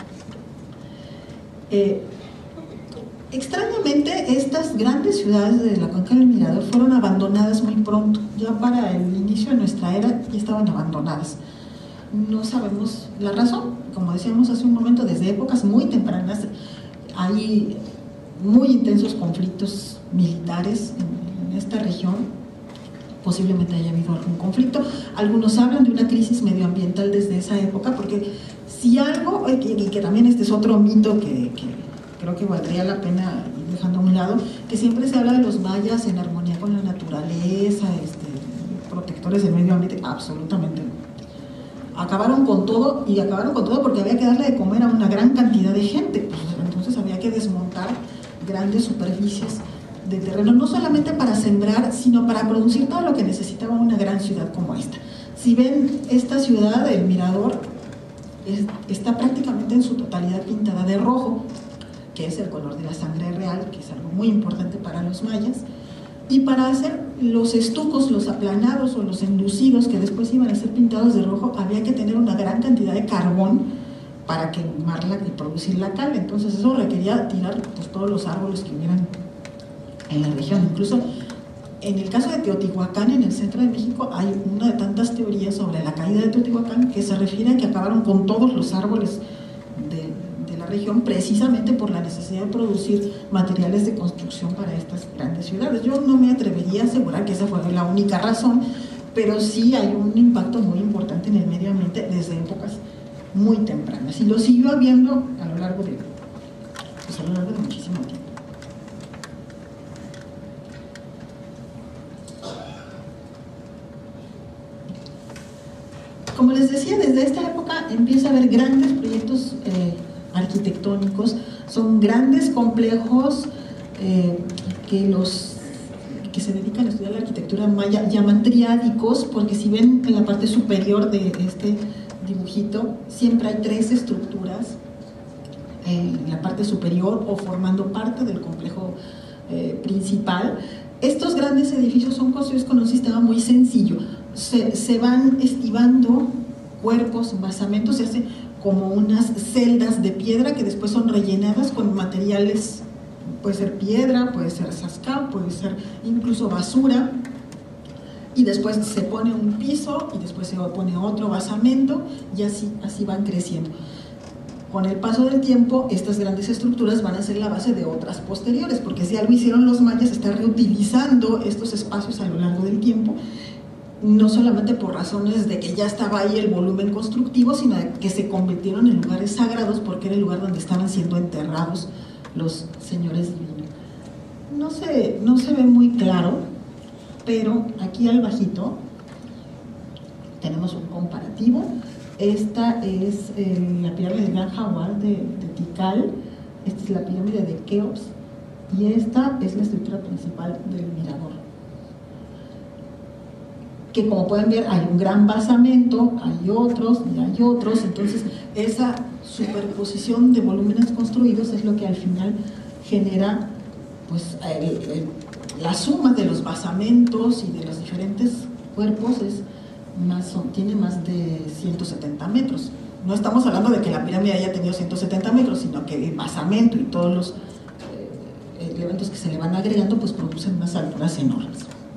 Eh, extrañamente estas grandes ciudades de la cuenca del Mirador fueron abandonadas muy pronto, ya para el inicio de nuestra era ya estaban abandonadas. No sabemos la razón, como decíamos hace un momento, desde épocas muy tempranas hay muy intensos conflictos militares en, en esta región. Posiblemente haya habido algún conflicto. Algunos hablan de una crisis medioambiental desde esa época, porque si algo, y que, que también este es otro mito que, que creo que valdría la pena ir dejando a un lado, que siempre se habla de los mayas en armonía con la naturaleza, este, protectores del medio ambiente. Absolutamente no. Acabaron con todo, y acabaron con todo porque había que darle de comer a una gran cantidad de gente. Entonces había que desmontar grandes superficies de terreno, no solamente para sembrar, sino para producir todo lo que necesitaba una gran ciudad como esta. Si ven esta ciudad, el Mirador, es, está prácticamente en su totalidad pintada de rojo, que es el color de la sangre real, que es algo muy importante para los mayas. Y para hacer los estucos, los aplanados o los enlucidos, que después iban a ser pintados de rojo, había que tener una gran cantidad de carbón para quemarla y producir la cal. Entonces eso requería tirar pues, todos los árboles que hubieran en la región. Incluso en el caso de Teotihuacán, en el centro de México, hay una de tantas teorías sobre la caída de Teotihuacán que se refiere a que acabaron con todos los árboles de, de la región, precisamente por la necesidad de producir materiales de construcción para estas grandes ciudades. Yo no me atrevería a asegurar que esa fue la única razón, pero sí hay un impacto muy importante en el medio ambiente desde épocas muy tempranas, y lo siguió habiendo a lo largo de, pues a lo largo de muchísimo tiempo. Como les decía, desde esta época empieza a haber grandes proyectos eh, arquitectónicos, son grandes complejos eh, que los que se dedican a estudiar la arquitectura maya llaman triádicos, porque si ven en la parte superior de este dibujito, siempre hay tres estructuras eh, en la parte superior o formando parte del complejo eh, principal. Estos grandes edificios son construidos con un sistema muy sencillo. Se, se van estivando cuerpos, basamentos, se hacen como unas celdas de piedra que después son rellenadas con materiales, puede ser piedra, puede ser zascao, puede ser incluso basura, y después se pone un piso y después se pone otro basamento, y así, así van creciendo. Con el paso del tiempo, estas grandes estructuras van a ser la base de otras posteriores, porque si algo hicieron los mayas, está reutilizando estos espacios a lo largo del tiempo, no solamente por razones de que ya estaba ahí el volumen constructivo, sino de que se convirtieron en lugares sagrados, porque era el lugar donde estaban siendo enterrados los señores divinos. No se, no se ve muy claro, pero aquí al bajito tenemos un comparativo. Esta es eh, la pirámide del Gran Jaguar de, de Tikal, esta es la pirámide de Keops, y esta es la estructura principal del Mirador, que como pueden ver hay un gran basamento, hay otros y hay otros. Entonces esa superposición de volúmenes construidos es lo que al final genera pues el, el, la suma de los basamentos y de los diferentes cuerpos es más, son, tiene más de ciento setenta metros. No estamos hablando de que la pirámide haya tenido ciento setenta metros, sino que el basamento y todos los eh, elementos que se le van agregando pues producen unas alturas enormes.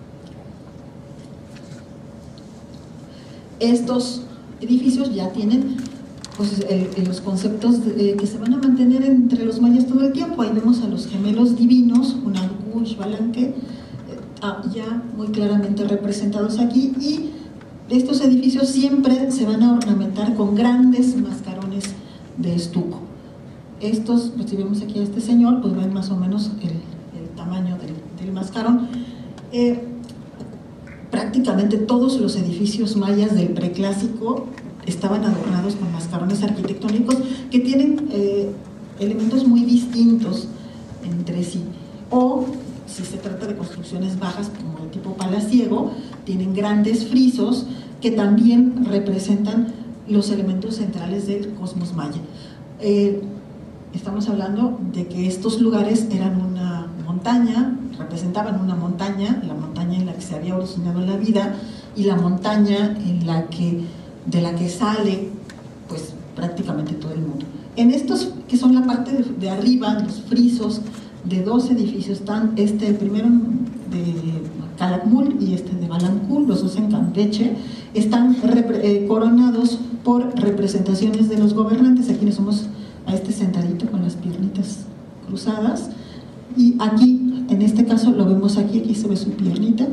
Estos edificios ya tienen pues, eh, los conceptos de, eh, que se van a mantener entre los mayas todo el tiempo. Ahí vemos a los gemelos divinos, Unanku, Xbalanque, eh, ah, ya muy claramente representados aquí, y estos edificios siempre se van a ornamentar con grandes mascarones de estuco. Estos, pues, si vemos aquí a este señor, pues ven más o menos el, el tamaño del, del mascarón. Eh, prácticamente todos los edificios mayas del preclásico estaban adornados con mascarones arquitectónicos que tienen eh, elementos muy distintos entre sí, o si se trata de construcciones bajas como de tipo palaciego, tienen grandes frisos que también representan los elementos centrales del cosmos maya. Eh, estamos hablando de que estos lugares eran una montaña, representaban una montaña, la montaña en la que se había originado la vida y la montaña en la que, de la que sale pues prácticamente todo el mundo. En estos que son la parte de, de arriba, los frisos de dos edificios, están este, el primero de Calakmul y este de Balancul, los dos en Campeche, están eh, coronados por representaciones de los gobernantes. Aquí nos somos a este sentadito con las piernitas cruzadas, y aquí, en este caso lo vemos aquí, aquí se ve su piernita,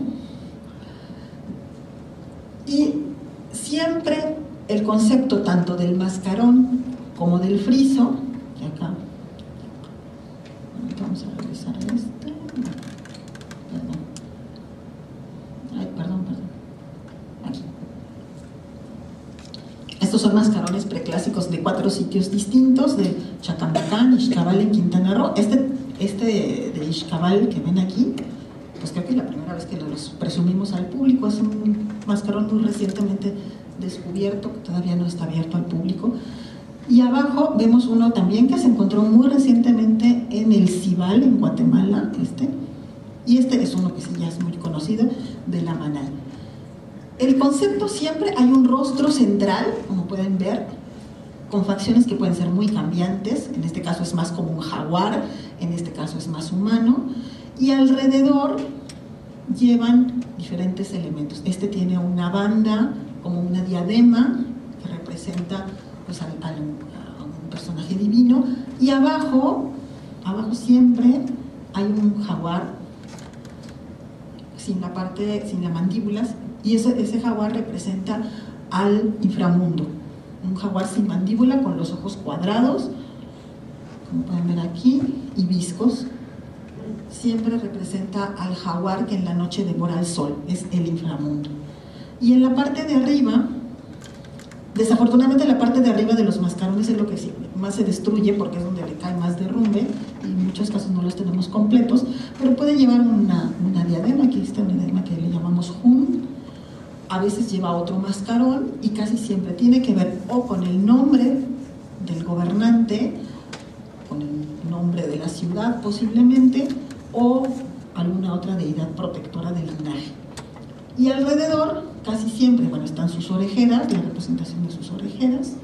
y siempre el concepto tanto del mascarón como del friso, que acá, vamos a revisar este, perdón, ay, perdón, perdón, aquí. Estos son mascarones preclásicos de cuatro sitios distintos, de Chacambacán, Ixcabal en Quintana Roo. Este, este de Ixcabal que ven aquí, pues creo que es la primera vez que los presumimos al público. Es un mascarón muy recientemente descubierto, que todavía no está abierto al público. Y abajo vemos uno también que se encontró muy recientemente en el Cibal, en Guatemala, este. Y este es uno que sí ya es muy conocido, de la Manal. El concepto siempre hay un rostro central, como pueden ver, con facciones que pueden ser muy cambiantes. En este caso es más como un jaguar, en este caso es más humano, y alrededor llevan diferentes elementos. Este tiene una banda, como una diadema, que representa pues, al, al, a un personaje divino, y abajo, abajo siempre hay un jaguar sin la parte, sin las mandíbulas, y ese, ese jaguar representa al inframundo. Un jaguar sin mandíbula, con los ojos cuadrados, como pueden ver aquí, y viscos. Siempre representa al jaguar que en la noche devora el sol, es el inframundo. Y en la parte de arriba, desafortunadamente la parte de arriba de los mascarones es lo que más se destruye, porque es donde le cae más derrumbe, y en muchos casos no los tenemos completos, pero puede llevar una, una diadema. Aquí está una diadema que le llamamos jun. A veces lleva otro mascarón, y casi siempre tiene que ver o con el nombre del gobernante, con el nombre de la ciudad posiblemente, o alguna otra deidad protectora del linaje. Y alrededor, casi siempre, bueno, están sus orejeras, la representación de sus orejeras,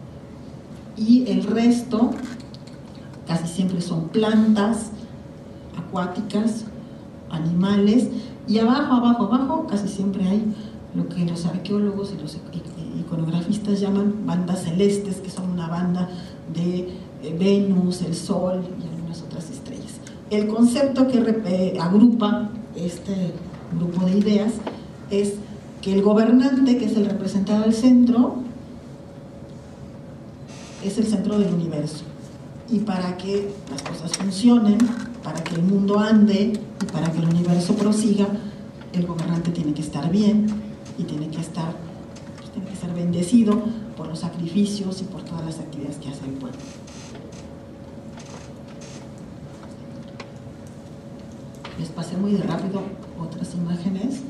y el resto casi siempre son plantas acuáticas, animales, y abajo, abajo, abajo casi siempre hay lo que los arqueólogos y los iconografistas llaman bandas celestes, que son una banda de Venus, el Sol y algunas otras estrellas. El concepto que eh, agrupa este grupo de ideas es que el gobernante, que es el representado del centro, es el centro del universo. Y para que las cosas funcionen, para que el mundo ande y para que el universo prosiga, el gobernante tiene que estar bien y tiene que estar, pues, tiene que ser bendecido por los sacrificios y por todas las actividades que hace el pueblo. Les pasé muy de rápido otras imágenes.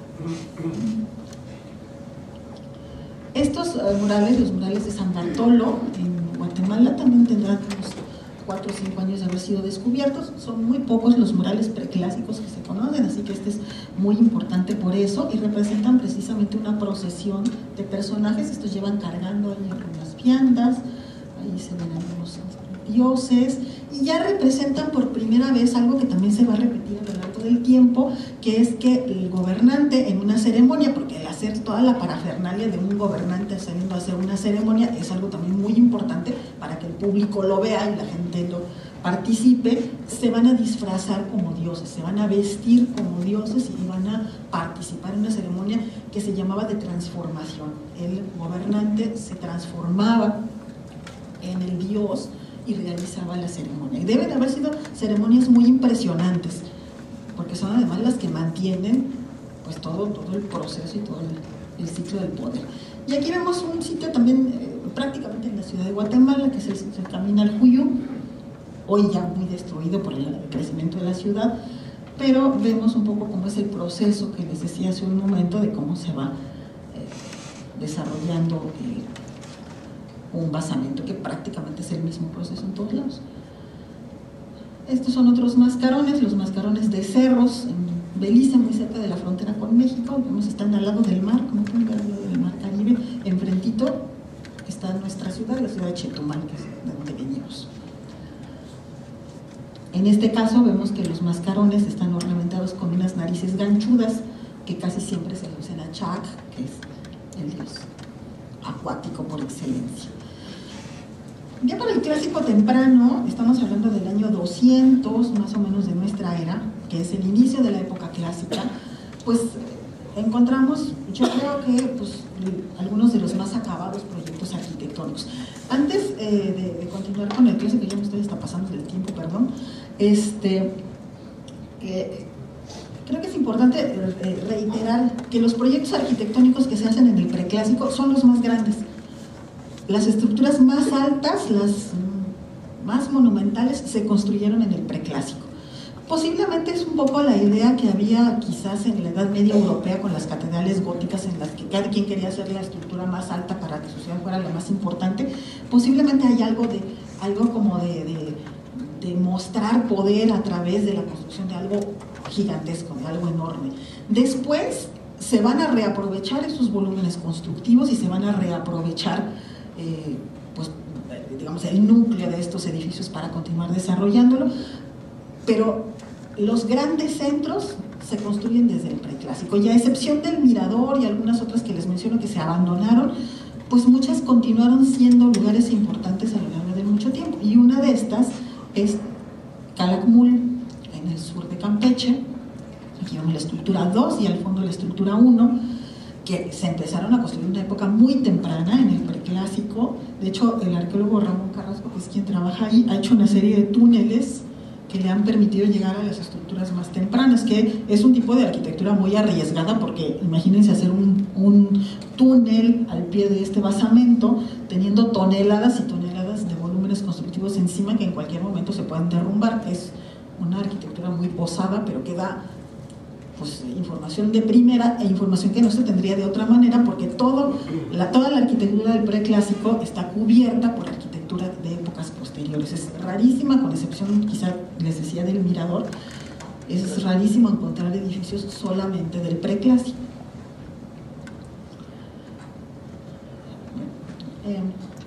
Estos uh, murales, los murales de San Bartolo en Guatemala, también tendrán unos cuatro o cinco años de haber sido descubiertos. Son muy pocos los murales preclásicos que se conocen, así que este es muy importante por eso, y representan precisamente una procesión de personajes. Estos llevan cargando ahí algunas viandas, ahí se ven algunos dioses, y ya representan por primera vez algo que también se va a repetir a lo largo del tiempo, que es que el gobernante en una ceremonia, porque el hacer toda la parafernalia de un gobernante saliendo a hacer una ceremonia es algo también muy importante para que el público lo vea y la gente lo participe, se van a disfrazar como dioses, se van a vestir como dioses y van a participar en una ceremonia que se llamaba de transformación. El gobernante se transformaba en el dios y realizaba la ceremonia. Y deben haber sido ceremonias muy impresionantes, porque son además las que mantienen pues todo, todo el proceso y todo el, el ciclo del poder. Y aquí vemos un sitio también eh, prácticamente en la ciudad de Guatemala, que es el, el Camino al Juyú, hoy ya muy destruido por el crecimiento de la ciudad, pero vemos un poco cómo es el proceso que les decía hace un momento de cómo se va eh, desarrollando eh, o un basamento, que prácticamente es el mismo proceso en todos lados. Estos son otros mascarones, los mascarones de Cerros, en Belice, muy cerca de la frontera con México. Vemos, están al lado del mar, como pueden ver, al lado del mar Caribe. Enfrentito está nuestra ciudad, la ciudad de Chetumal, que es de donde venimos. En este caso vemos que los mascarones están ornamentados con unas narices ganchudas, que casi siempre se le usan a Chac, que es el dios acuático por excelencia. Ya para el clásico temprano, estamos hablando del año doscientos, más o menos de nuestra era, que es el inicio de la época clásica, pues encontramos, yo creo que pues, algunos de los más acabados proyectos arquitectónicos. Antes eh, de, de continuar con el clásico, ya me estoy está pasando del tiempo, perdón, este, eh, creo que es importante eh, reiterar que los proyectos arquitectónicos que se hacen en el preclásico son los más grandes. Las estructuras más altas, las más monumentales, se construyeron en el preclásico. Posiblemente es un poco la idea que había quizás en la Edad Media europea con las catedrales góticas, en las que cada quien quería hacer la estructura más alta para que su ciudad fuera la más importante. Posiblemente hay algo, de, algo como de, de, de mostrar poder a través de la construcción de algo gigantesco, de algo enorme. Después se van a reaprovechar esos volúmenes constructivos y se van a reaprovechar Eh, pues, digamos, el núcleo de estos edificios para continuar desarrollándolo, pero los grandes centros se construyen desde el preclásico, y a excepción del Mirador y algunas otras que les menciono que se abandonaron, pues muchas continuaron siendo lugares importantes a lo largo de mucho tiempo, y una de estas es Calakmul, en el sur de Campeche. Aquí vemos la estructura dos y al fondo la estructura uno, que se empezaron a construir en una época muy temprana, en el preclásico. De hecho, el arqueólogo Ramón Carrasco, que es quien trabaja ahí, ha hecho una serie de túneles que le han permitido llegar a las estructuras más tempranas, que es un tipo de arquitectura muy arriesgada, porque imagínense hacer un, un túnel al pie de este basamento, teniendo toneladas y toneladas de volúmenes constructivos encima que en cualquier momento se pueden derrumbar. Es una arquitectura muy posada, pero que da pues, información de primera e información que no se tendría de otra manera, porque todo, la, toda la arquitectura del preclásico está cubierta por arquitectura de épocas posteriores. Es rarísima, con excepción, quizá les decía, del Mirador, es rarísimo encontrar edificios solamente del preclásico. Eh,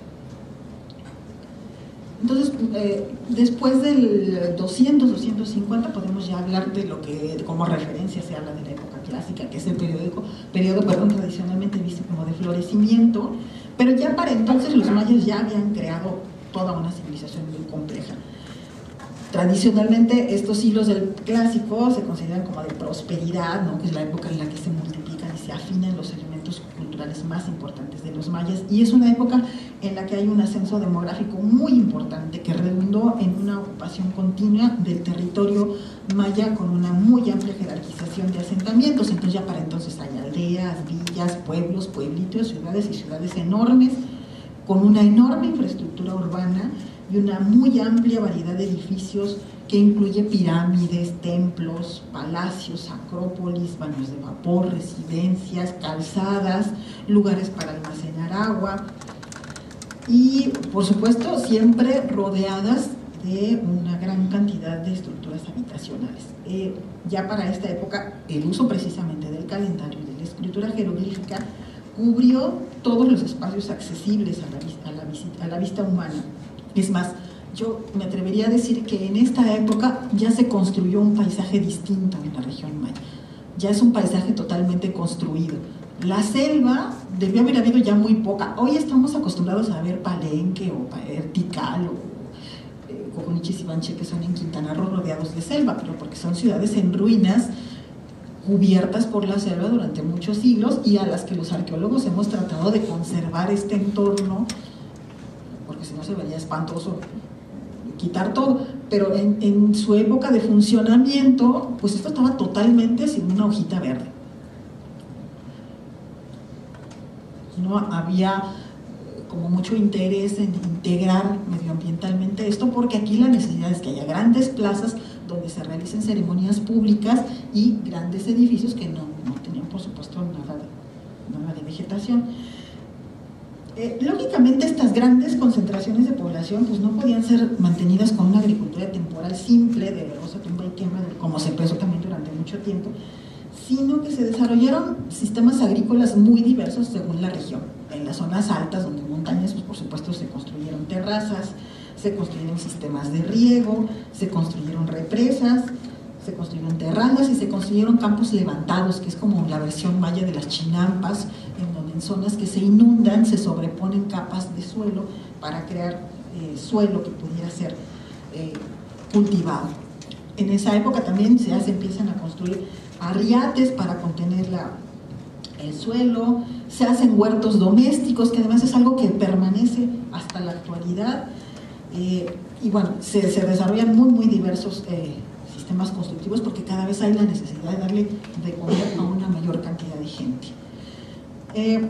Entonces, eh, después del doscientos, doscientos cincuenta podemos ya hablar de lo que como referencia se habla de la época clásica, que es el periódico, periodo perdón, tradicionalmente visto como de florecimiento, pero ya para entonces los mayas ya habían creado toda una civilización muy compleja. Tradicionalmente estos siglos del clásico se consideran como de prosperidad, ¿no? Que es la época en la que se multiplican y se afinan los elementos culturales más importantes de los mayas, y es una época en la que hay un ascenso demográfico muy importante que redundó en una ocupación continua del territorio maya con una muy amplia jerarquización de asentamientos. Entonces ya para entonces hay aldeas, villas, pueblos, pueblitos, ciudades y ciudades enormes con una enorme infraestructura urbana y una muy amplia variedad de edificios que incluye pirámides, templos, palacios, acrópolis, baños de vapor, residencias, calzadas, lugares para almacenar agua y, por supuesto, siempre rodeadas de una gran cantidad de estructuras habitacionales. Eh, ya para esta época, el uso precisamente del calendario y de la escritura jeroglífica cubrió todos los espacios accesibles a la, a la, a la vista humana. Es más, yo me atrevería a decir que en esta época ya se construyó un paisaje distinto en la región maya. Ya es un paisaje totalmente construido. La selva debió haber habido ya muy poca. Hoy estamos acostumbrados a ver Palenque o Tikal o eh, Coconichis y Banché, que son en Quintana Roo, rodeados de selva, pero porque son ciudades en ruinas, cubiertas por la selva durante muchos siglos, y a las que los arqueólogos hemos tratado de conservar este entorno, porque si no se vería espantoso quitar todo, pero en, en su época de funcionamiento, pues esto estaba totalmente sin una hojita verde. No había como mucho interés en integrar medioambientalmente esto, porque aquí la necesidad es que haya grandes plazas donde se realicen ceremonias públicas y grandes edificios que no, no tenían, por supuesto, nada de, nada de vegetación. Eh, lógicamente estas grandes concentraciones de población pues no podían ser mantenidas con una agricultura temporal simple de roza, tumba y quema, como se pensó también durante mucho tiempo, sino que se desarrollaron sistemas agrícolas muy diversos según la región. En las zonas altas, donde hay montañas, pues por supuesto se construyeron terrazas, se construyeron sistemas de riego, se construyeron represas, se construyeron terrazas y se construyeron campos levantados, que es como la versión maya de las chinampas, en donde en zonas que se inundan se sobreponen capas de suelo para crear eh, suelo que pudiera ser eh, cultivado. En esa época también se, se empiezan a construir arriates para contener la, el suelo, se hacen huertos domésticos, que además es algo que permanece hasta la actualidad, eh, y bueno, se, se desarrollan muy muy diversos eh, sistemas constructivos porque cada vez hay la necesidad de darle de comer a una mayor cantidad de gente. Eh,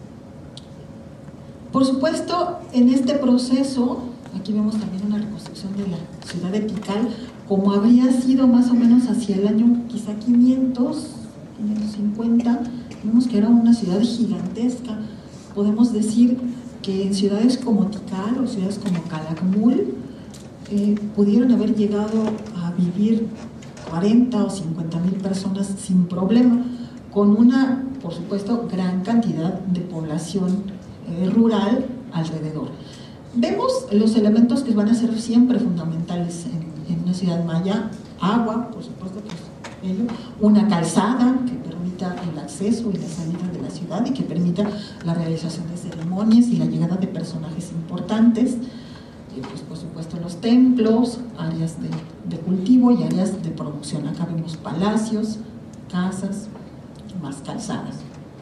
por supuesto, en este proceso, aquí vemos también una reconstrucción de la ciudad de Tikal, como habría sido más o menos hacia el año quizá quinientos, quinientos cincuenta, vemos que era una ciudad gigantesca. Podemos decir que en ciudades como Tikal o ciudades como Calakmul eh, pudieron haber llegado a vivir cuarenta o cincuenta mil personas sin problema, con una, por supuesto, gran cantidad de población eh, rural alrededor. Vemos los elementos que van a ser siempre fundamentales en, en una ciudad maya: agua, por supuesto que es ello, una calzada que permita el acceso y la salida de la ciudad y que permita la realización de ceremonias y la llegada de personajes importantes, y pues por supuesto los templos, áreas de, de cultivo y áreas de producción. Acá vemos palacios, casas, más calzadas.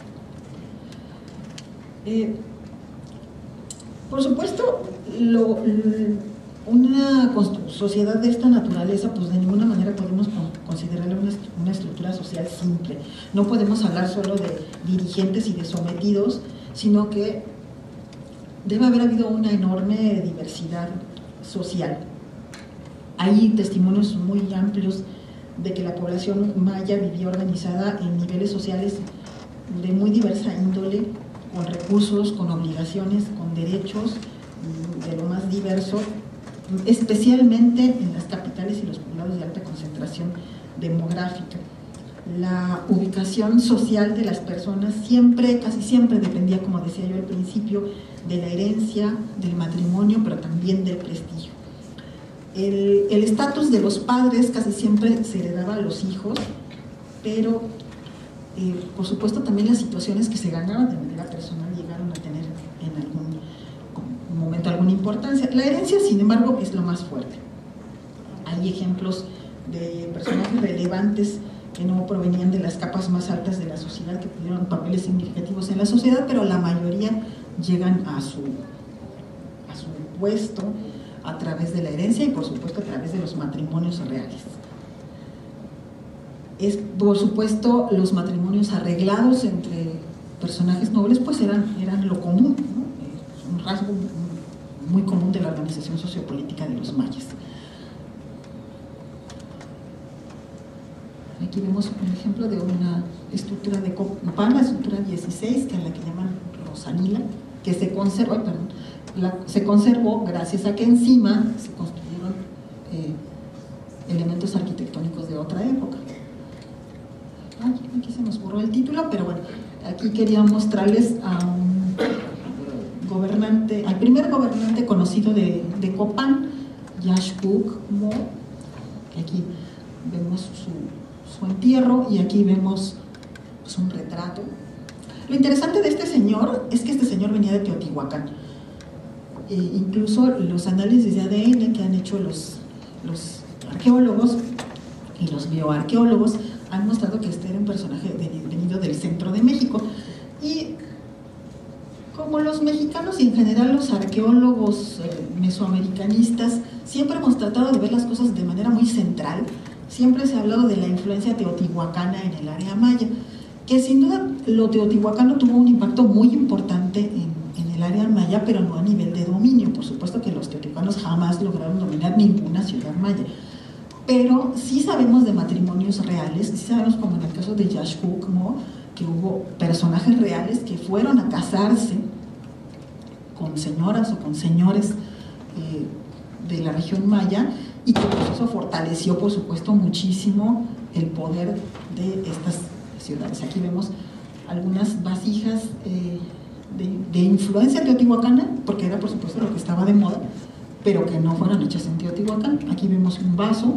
Eh, por supuesto, lo, una sociedad de esta naturaleza, pues de ninguna manera podemos considerarla una, una estructura social simple. No podemos hablar solo de dirigentes y de sometidos, sino que debe haber habido una enorme diversidad social. Hay testimonios muy amplios de que la población maya vivía organizada en niveles sociales de muy diversa índole, con recursos, con obligaciones, con derechos, de lo más diverso, especialmente en las capitales y los poblados de alta concentración demográfica. La ubicación social de las personas siempre, casi siempre dependía, como decía yo al principio, de la herencia, del matrimonio, pero también del prestigio. El estatus de los padres casi siempre se heredaba a los hijos, pero eh, por supuesto también las situaciones que se ganaban de manera personal llegaron a tener en algún momento alguna importancia. La herencia, sin embargo, es lo más fuerte. Hay ejemplos de personajes relevantes que no provenían de las capas más altas de la sociedad, que tuvieron papeles significativos en la sociedad, pero la mayoría llegan a su, a su puesto a través de la herencia y por supuesto a través de los matrimonios reales. Es, por supuesto, los matrimonios arreglados entre personajes nobles pues eran, eran lo común, ¿no? Un rasgo muy común de la organización sociopolítica de los mayas. Aquí vemos un ejemplo de una estructura de Copán, la estructura dieciséis, que es la que llaman Rosanila, que se conserva, ay, perdón, la, se conservó gracias a que encima se construyeron eh, elementos arquitectónicos de otra época. Ay, aquí se nos borró el título, pero bueno, aquí quería mostrarles a un gobernante, al primer gobernante conocido de, de Copán, Yashkuk Mo, que aquí vemos su, su entierro y aquí vemos pues, un retrato. Lo interesante de este señor es que este señor venía de Teotihuacán. E incluso los análisis de A D N que han hecho los, los arqueólogos y los bioarqueólogos han mostrado que este era un personaje de, venido del centro de México. Y como los mexicanos y en general los arqueólogos eh, mesoamericanistas siempre hemos tratado de ver las cosas de manera muy central, siempre se ha hablado de la influencia teotihuacana en el área maya, que sin duda lo teotihuacano tuvo un impacto muy importante en, en el área maya, pero no a nivel de dominio. Por supuesto que los teotihuacanos jamás lograron dominar ninguna ciudad maya, pero sí sabemos de matrimonios reales, sí sabemos, como en el caso de Yashkuk Mo, que hubo personajes reales que fueron a casarse con señoras o con señores eh, de la región maya, y que pues, eso fortaleció, por supuesto, muchísimo el poder de estas ciudades. Aquí vemos algunas vasijas eh, de, de influencia teotihuacana, porque era, por supuesto, lo que estaba de moda, pero que no fueron hechas en Teotihuacán. Aquí vemos un vaso,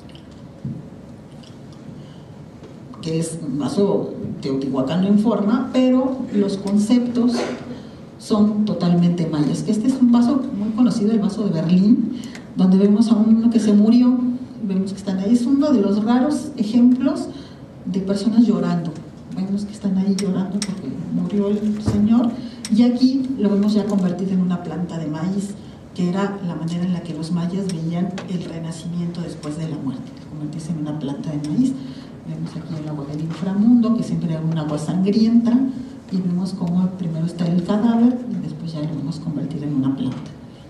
que es un vaso teotihuacano en forma, pero los conceptos son totalmente mayas. Este es un vaso muy conocido, el vaso de Berlín, donde vemos a uno que se murió, vemos que están ahí. Es uno de los raros ejemplos de personas llorando. Vemos que están ahí llorando porque murió el señor, y aquí lo vemos ya convertido en una planta de maíz, que era la manera en la que los mayas veían el renacimiento después de la muerte, convertirse en una planta de maíz. Vemos aquí el agua del inframundo, que siempre era un agua sangrienta, y vemos cómo primero está el cadáver y después ya lo hemos convertido en una planta.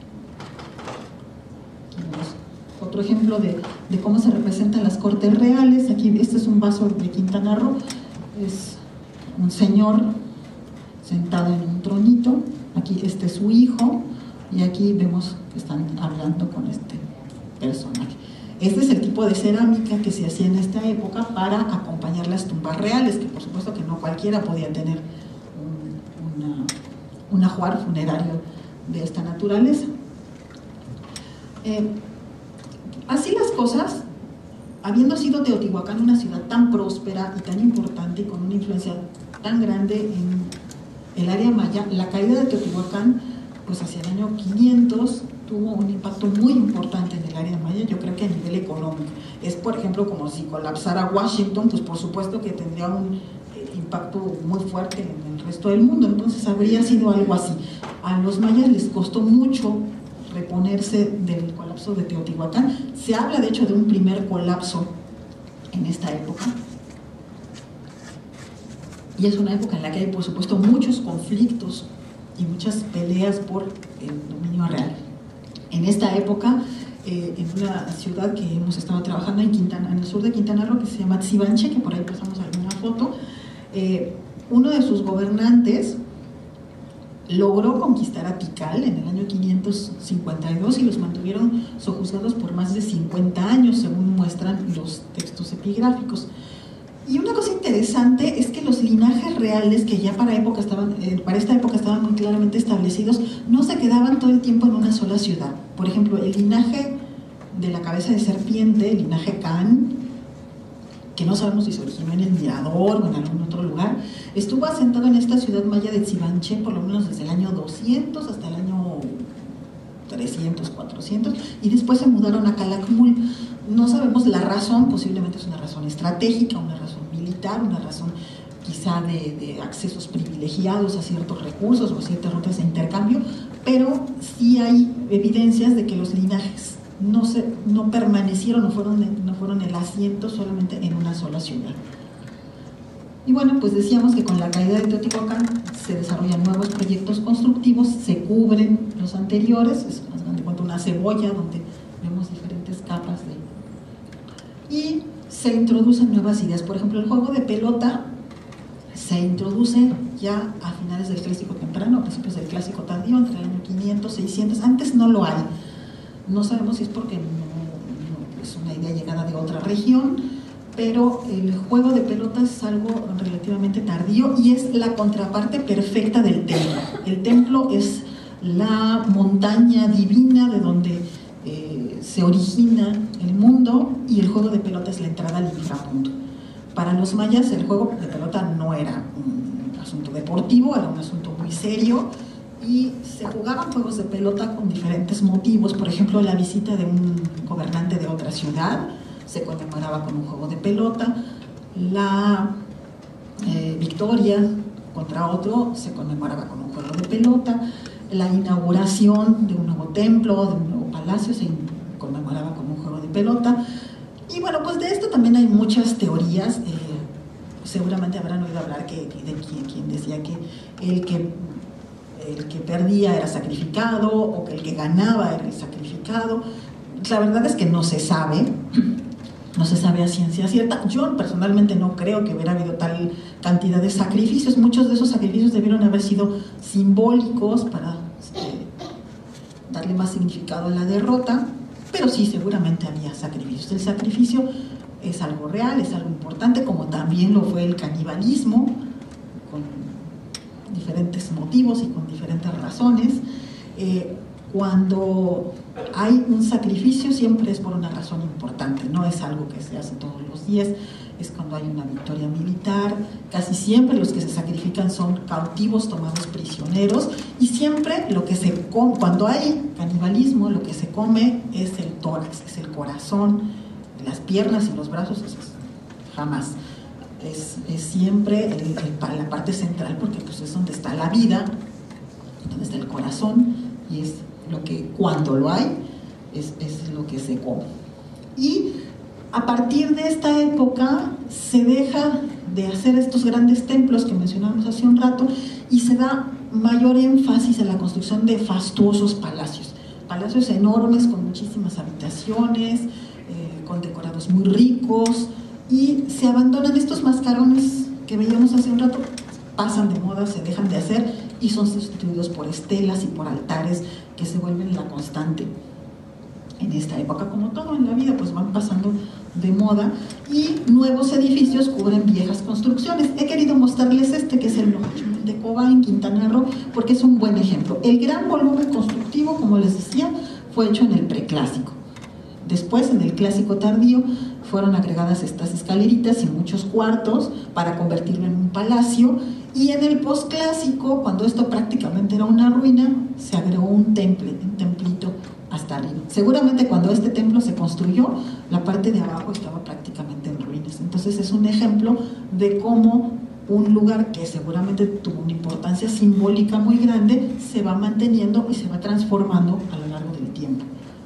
Aquí vemos otro ejemplo de, de cómo se representan las cortes reales. Aquí este es un vaso de Quintana Roo, es un señor sentado en un tronito, aquí este es su hijo, y aquí vemos que están hablando con este personaje. Este es el tipo de cerámica que se hacía en esta época para acompañar las tumbas reales, que por supuesto que no cualquiera podía tener un, una, un ajuar funerario de esta naturaleza. Eh, así las cosas, habiendo sido Teotihuacán una ciudad tan próspera y tan importante y con una influencia tan grande en el área maya, la caída de Teotihuacán, pues hacia el año quinientos, tuvo un impacto muy importante en el área maya, yo creo que a nivel económico. Es, por ejemplo, como si colapsara Washington, pues por supuesto que tendría un eh, impacto muy fuerte en el resto del mundo, entonces habría sido algo así. A los mayas les costó mucho reponerse del colapso de Teotihuacán. Se habla, de hecho, de un primer colapso en esta época. Y es una época en la que hay, por supuesto, muchos conflictos y muchas peleas por el dominio real. En esta época, eh, en una ciudad que hemos estado trabajando en Quintana, en el sur de Quintana Roo, que se llama Tsibanche, que por ahí pasamos alguna foto, eh, uno de sus gobernantes logró conquistar a Tikal en el año quinientos cincuenta y dos y los mantuvieron sojuzgados por más de cincuenta años, según muestran los textos epigráficos. Y una cosa interesante es que los linajes reales, que ya para, época estaban, eh, para esta época estaban muy claramente establecidos, no se quedaban todo el tiempo en una sola ciudad. Por ejemplo, el linaje de la cabeza de serpiente, el linaje Can, que no sabemos si se originó en el Mirador o en algún otro lugar, estuvo asentado en esta ciudad maya de Tsibanche por lo menos desde el año doscientos hasta el año trescientos, cuatrocientos, y después se mudaron a Calakmul. No sabemos la razón, posiblemente es una razón estratégica, una razón militar, una razón quizá de, de accesos privilegiados a ciertos recursos o a ciertas rutas de intercambio, pero sí hay evidencias de que los linajes no, se, no permanecieron, no fueron, no fueron el asiento solamente en una sola ciudad. Y bueno, pues decíamos que con la caída de Teotihuacán se desarrollan nuevos proyectos constructivos, se cubren los anteriores, es más grande cuanto una cebolla donde vemos diferentes capas de... y se introducen nuevas ideas. Por ejemplo, el juego de pelota se introduce ya a finales del Clásico temprano, a principios del Clásico tardío, entre el año quinientos, seiscientos. Antes no lo hay. No sabemos si es porque no, no, es una idea llegada de otra región, pero el juego de pelota es algo relativamente tardío y es la contraparte perfecta del templo. El templo es la montaña divina de donde eh, se origina el mundo, y el juego de pelota es la entrada al inframundo. Para los mayas el juego de pelota no era un asunto deportivo, era un asunto muy serio, y se jugaban juegos de pelota con diferentes motivos. Por ejemplo, la visita de un gobernante de otra ciudad se conmemoraba con un juego de pelota, la eh, victoria contra otro se conmemoraba con un juego de pelota, la inauguración de un nuevo templo, de un nuevo palacio se conmemoraba con un juego de pelota. Y bueno, pues de esto también hay muchas teorías. Eh, seguramente habrán oído hablar que, de quien, quien decía que el, que el que perdía era sacrificado, o que el que ganaba era el sacrificado. La verdad es que no se sabe, no se sabe a ciencia cierta. Yo personalmente no creo que hubiera habido tal cantidad de sacrificios. Muchos de esos sacrificios debieron haber sido simbólicos para darle más significado a la derrota, pero sí, seguramente había sacrificios. El sacrificio es algo real, es algo importante, como también lo fue el canibalismo, con diferentes motivos y con diferentes razones. Eh, cuando hay un sacrificio siempre es por una razón importante, no es algo que se hace todos los días, es cuando hay una victoria militar. Casi siempre los que se sacrifican son cautivos tomados prisioneros, y siempre lo que se come, cuando hay canibalismo, lo que se come es el tórax, es el corazón, las piernas y los brazos, es, jamás. Es, es siempre el, el, la parte central, porque pues es donde está la vida, donde está el corazón, y es lo que cuando lo hay es, es lo que se come. Y a partir de esta época se deja de hacer estos grandes templos que mencionamos hace un rato y se da mayor énfasis en la construcción de fastuosos palacios, palacios enormes con muchísimas habitaciones, eh, con decorados muy ricos, y se abandonan estos mascarones que veíamos hace un rato, pasan de moda, se dejan de hacer y son sustituidos por estelas y por altares que se vuelven la constante en esta época. Como todo en la vida, pues van pasando de moda y nuevos edificios cubren viejas construcciones. He querido mostrarles este, que es el Nojochumel de Cobá en Quintana Roo, porque es un buen ejemplo. El gran volumen constructivo, como les decía, fue hecho en el preclásico. Después, en el clásico tardío, fueron agregadas estas escaleritas y muchos cuartos para convertirlo en un palacio, y en el posclásico, cuando esto prácticamente era una ruina, se agregó un temple, un templito hasta arriba. Seguramente cuando este templo se construyó, la parte de abajo estaba prácticamente en ruinas. Entonces es un ejemplo de cómo un lugar que seguramente tuvo una importancia simbólica muy grande se va manteniendo y se va transformando a lo largo del tiempo.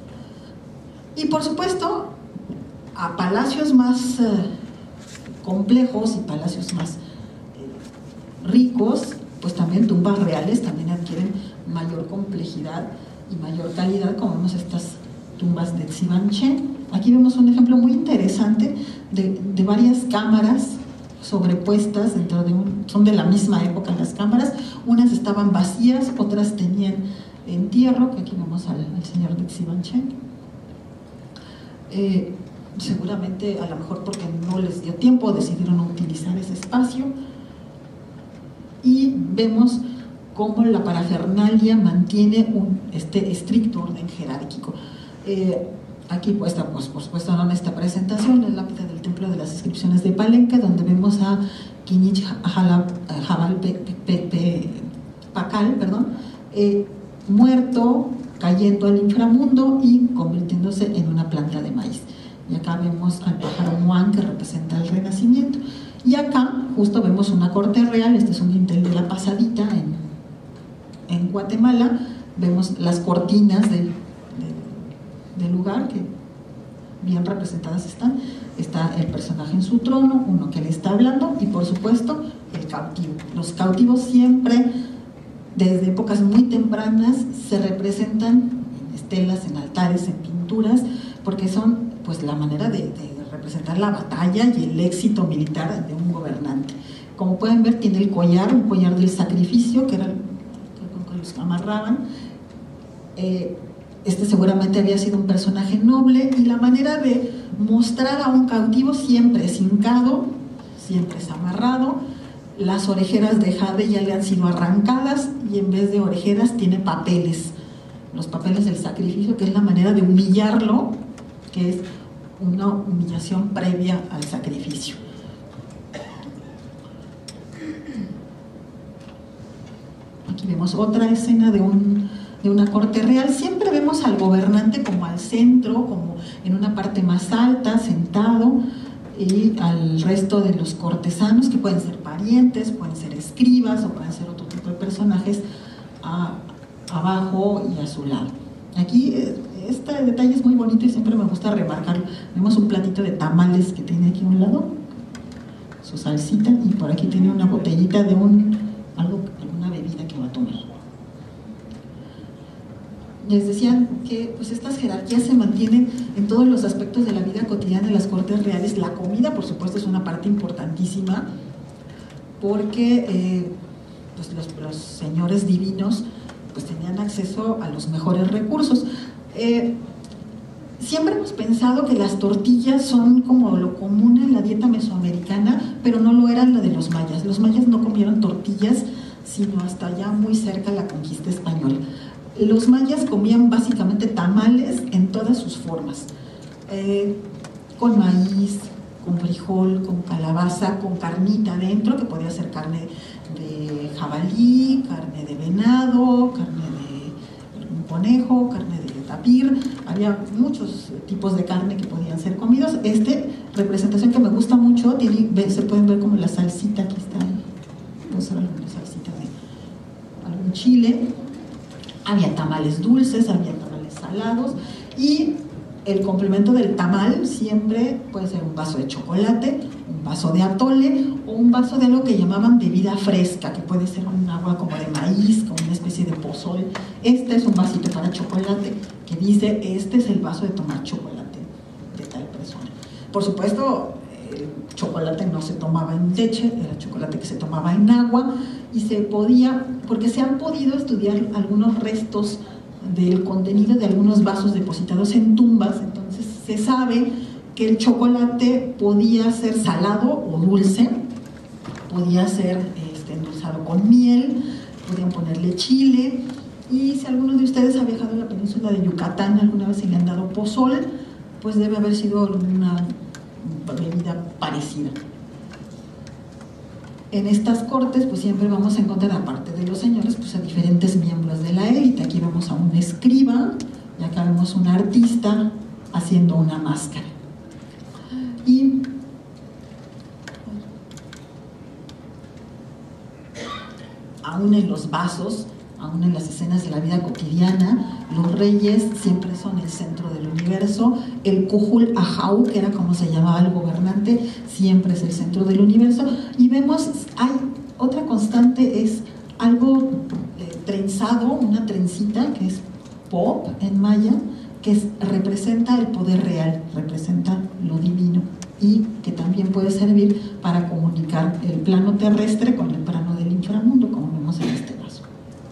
Y por supuesto, a palacios más eh, complejos y palacios más eh, ricos, pues también tumbas reales también adquieren mayor complejidad y mayor calidad, como vemos estas tumbas de Xibanchen. Aquí vemos un ejemplo muy interesante de, de varias cámaras sobrepuestas dentro de un, son de la misma época las cámaras, unas estaban vacías, otras tenían entierro, que aquí vemos al, al señor de Xibanchen. Eh, seguramente, a lo mejor porque no les dio tiempo, decidieron no utilizar ese espacio, y vemos cómo la parafernalia mantiene un este estricto orden jerárquico. Eh, aquí puesta, pues, por supuesto, no en esta presentación, la lápida del Templo de las Inscripciones de Palenque, donde vemos a Quiñich Jabal Pacal, perdón, eh, muerto, cayendo al inframundo y convirtiéndose en una planta de maíz. Y acá vemos al pájaro Muán, que representa el renacimiento. Y acá justo vemos una corte real, este es un dintel de la Pasadita en, en Guatemala. Vemos las cortinas del, del, del lugar, que bien representadas están. Está el personaje en su trono, uno que le está hablando, y por supuesto el cautivo. Los cautivos siempre, desde épocas muy tempranas, se representan en estelas, en altares, en pinturas, porque son pues la manera de, de representar la batalla y el éxito militar de un gobernante. Como pueden ver, tiene el collar, un collar del sacrificio, que era el que los amarraban. Eh, este seguramente había sido un personaje noble, y la manera de mostrar a un cautivo siempre es hincado, siempre es amarrado. Las orejeras de jade ya le han sido arrancadas, y en vez de orejeras tiene papeles, los papeles del sacrificio, que es la manera de humillarlo, que es una humillación previa al sacrificio. Aquí vemos otra escena de, un, de una corte real. Siempre vemos al gobernante como al centro, como en una parte más alta, sentado, y al resto de los cortesanos, que pueden ser parientes, pueden ser escribas o pueden ser otro tipo de personajes, a, abajo y a su lado. Aquí este detalle es muy bonito y siempre me gusta remarcarlo. Vemos un platito de tamales que tiene aquí a un lado, su salsita, y por aquí tiene una botellita de un, algo, alguna bebida que va a tomar. Les decía que pues estas jerarquías se mantienen en todos los aspectos de la vida cotidiana de las cortes reales. La comida, por supuesto, es una parte importantísima, porque eh, pues los, los señores divinos pues tenían tenían acceso a los mejores recursos. Eh, siempre hemos pensado que las tortillas son como lo común en la dieta mesoamericana, pero no lo eran la de los mayas. Los mayas no comieron tortillas, sino hasta ya muy cerca de la conquista española. Los mayas comían básicamente tamales en todas sus formas, eh, con maíz, con frijol, con calabaza, con carnita adentro, que podía ser carne de jabalí, carne de venado, carne de un conejo, carne de tapir. Había muchos tipos de carne que podían ser comidos. Este, representación que me gusta mucho, tiene, se pueden ver como la salsita, aquí está, puede ser alguna salsita de algún chile. Había tamales dulces, había tamales salados, y el complemento del tamal siempre puede ser un vaso de chocolate, un vaso de atole o un vaso de algo que llamaban bebida fresca, que puede ser un agua como de maíz, como una especie de pozol. Este es un vasito para chocolate que dice, este es el vaso de tomar chocolate de tal persona. Por supuesto, el chocolate no se tomaba en leche, era chocolate que se tomaba en agua, y se podía, porque se han podido estudiar algunos restos del contenido de algunos vasos depositados en tumbas. Entonces se sabe que el chocolate podía ser salado o dulce, podía ser este, endulzado con miel, podían ponerle chile, y si alguno de ustedes ha viajado a la península de Yucatán alguna vez y le han dado pozol, pues debe haber sido una bebida parecida. En estas cortes pues siempre vamos a encontrar, aparte de los señores, pues a diferentes miembros de la élite. Aquí vemos a un escriba y acá vemos a un artista haciendo una máscara. Y aún en los vasos, aún en las escenas de la vida cotidiana, los reyes siempre son el centro del universo. El Cújul Ajau, que era como se llamaba el gobernante, siempre es el centro del universo. Y vemos, hay otra constante, es algo eh, trenzado, una trencita, que es pop en maya, que es, representa el poder real, representa lo divino, y que también puede servir para comunicar el plano terrestre con el plano del inframundo, como vemos en este vaso.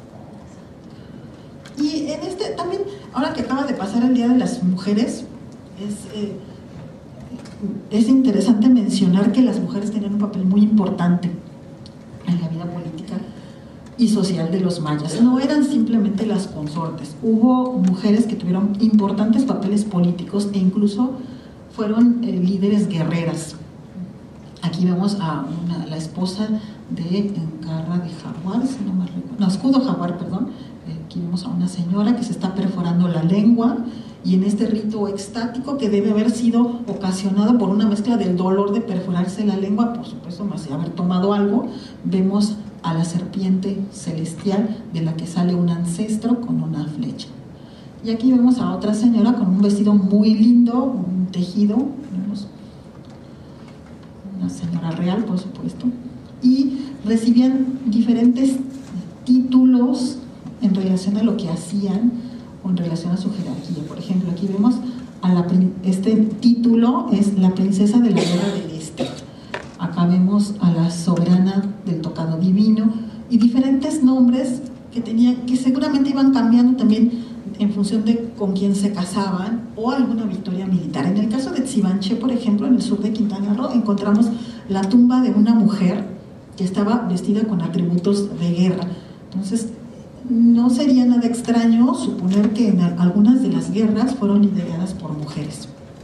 Y en este también, ahora que acaba de pasar el Día de las Mujeres, es, eh, es interesante mencionar que las mujeres tenían un papel muy importante en la vida política y social de los mayas. No eran simplemente las consortes, hubo mujeres que tuvieron importantes papeles políticos e incluso fueron eh, líderes guerreras. Aquí vemos a una, la esposa de Garra de Jaguar, si no me recuerdo, no, Escudo Jaguar, perdón. Aquí vemos a una señora que se está perforando la lengua, y en este rito extático que debe haber sido ocasionado por una mezcla del dolor de perforarse la lengua, por supuesto más de haber tomado algo, vemos a la serpiente celestial de la que sale un ancestro con una flecha. Y aquí vemos a otra señora con un vestido muy lindo, un tejido, vemos una señora real, por supuesto, y recibían diferentes títulos en relación a lo que hacían o en relación a su jerarquía. Por ejemplo, aquí vemos a la, este título es la princesa de la guerra del este. Acá vemos a la soberana del tocado divino, y diferentes nombres que tenían, que seguramente iban cambiando también en función de con quién se casaban o alguna victoria militar. En el caso de Tsibanché, por ejemplo, en el sur de Quintana Roo, encontramos la tumba de una mujer que estaba vestida con atributos de guerra. Entonces, no sería nada extraño suponer que en algunas de las guerras fueron lideradas por mujeres.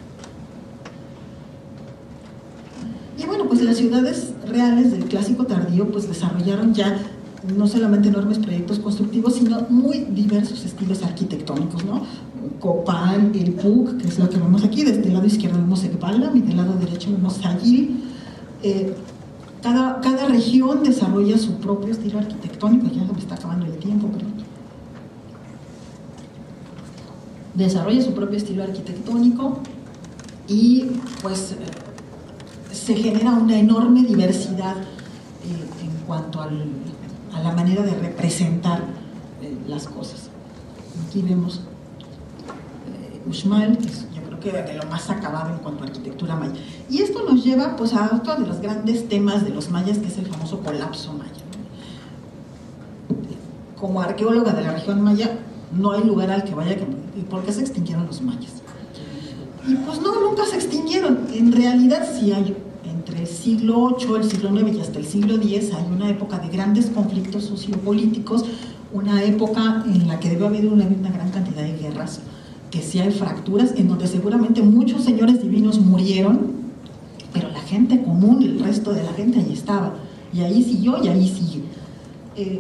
Y bueno, pues las ciudades reales del clásico tardío pues desarrollaron ya no solamente enormes proyectos constructivos, sino muy diversos estilos arquitectónicos, ¿no? Copán, el Puc, que es lo que vemos aquí, desde el lado izquierdo vemos Ekbalam y del lado derecho vemos Sayil. Eh, Cada, cada región desarrolla su propio estilo arquitectónico, ya me está acabando el tiempo, pero desarrolla su propio estilo arquitectónico, y pues eh, se genera una enorme diversidad eh, en cuanto al, a la manera de representar eh, las cosas. Aquí vemos eh, Uxmal, que es, yo creo que de lo más acabado en cuanto a arquitectura maya. Y esto nos lleva pues a otro de los grandes temas de los mayas, que es el famoso colapso maya, ¿no? como arqueóloga de la región maya, no hay lugar al que vaya que... ¿Y por qué se extinguieron los mayas? Y pues no, nunca se extinguieron. En realidad sí hay, entre el siglo ocho, el siglo nueve y hasta el siglo diez, hay una época de grandes conflictos sociopolíticos, una época en la que debe haber una, una gran cantidad de guerras, que sí hay fracturas, en donde seguramente muchos señores divinos murieron, pero la gente común, el resto de la gente ahí estaba, y ahí siguió y ahí sigue. Eh,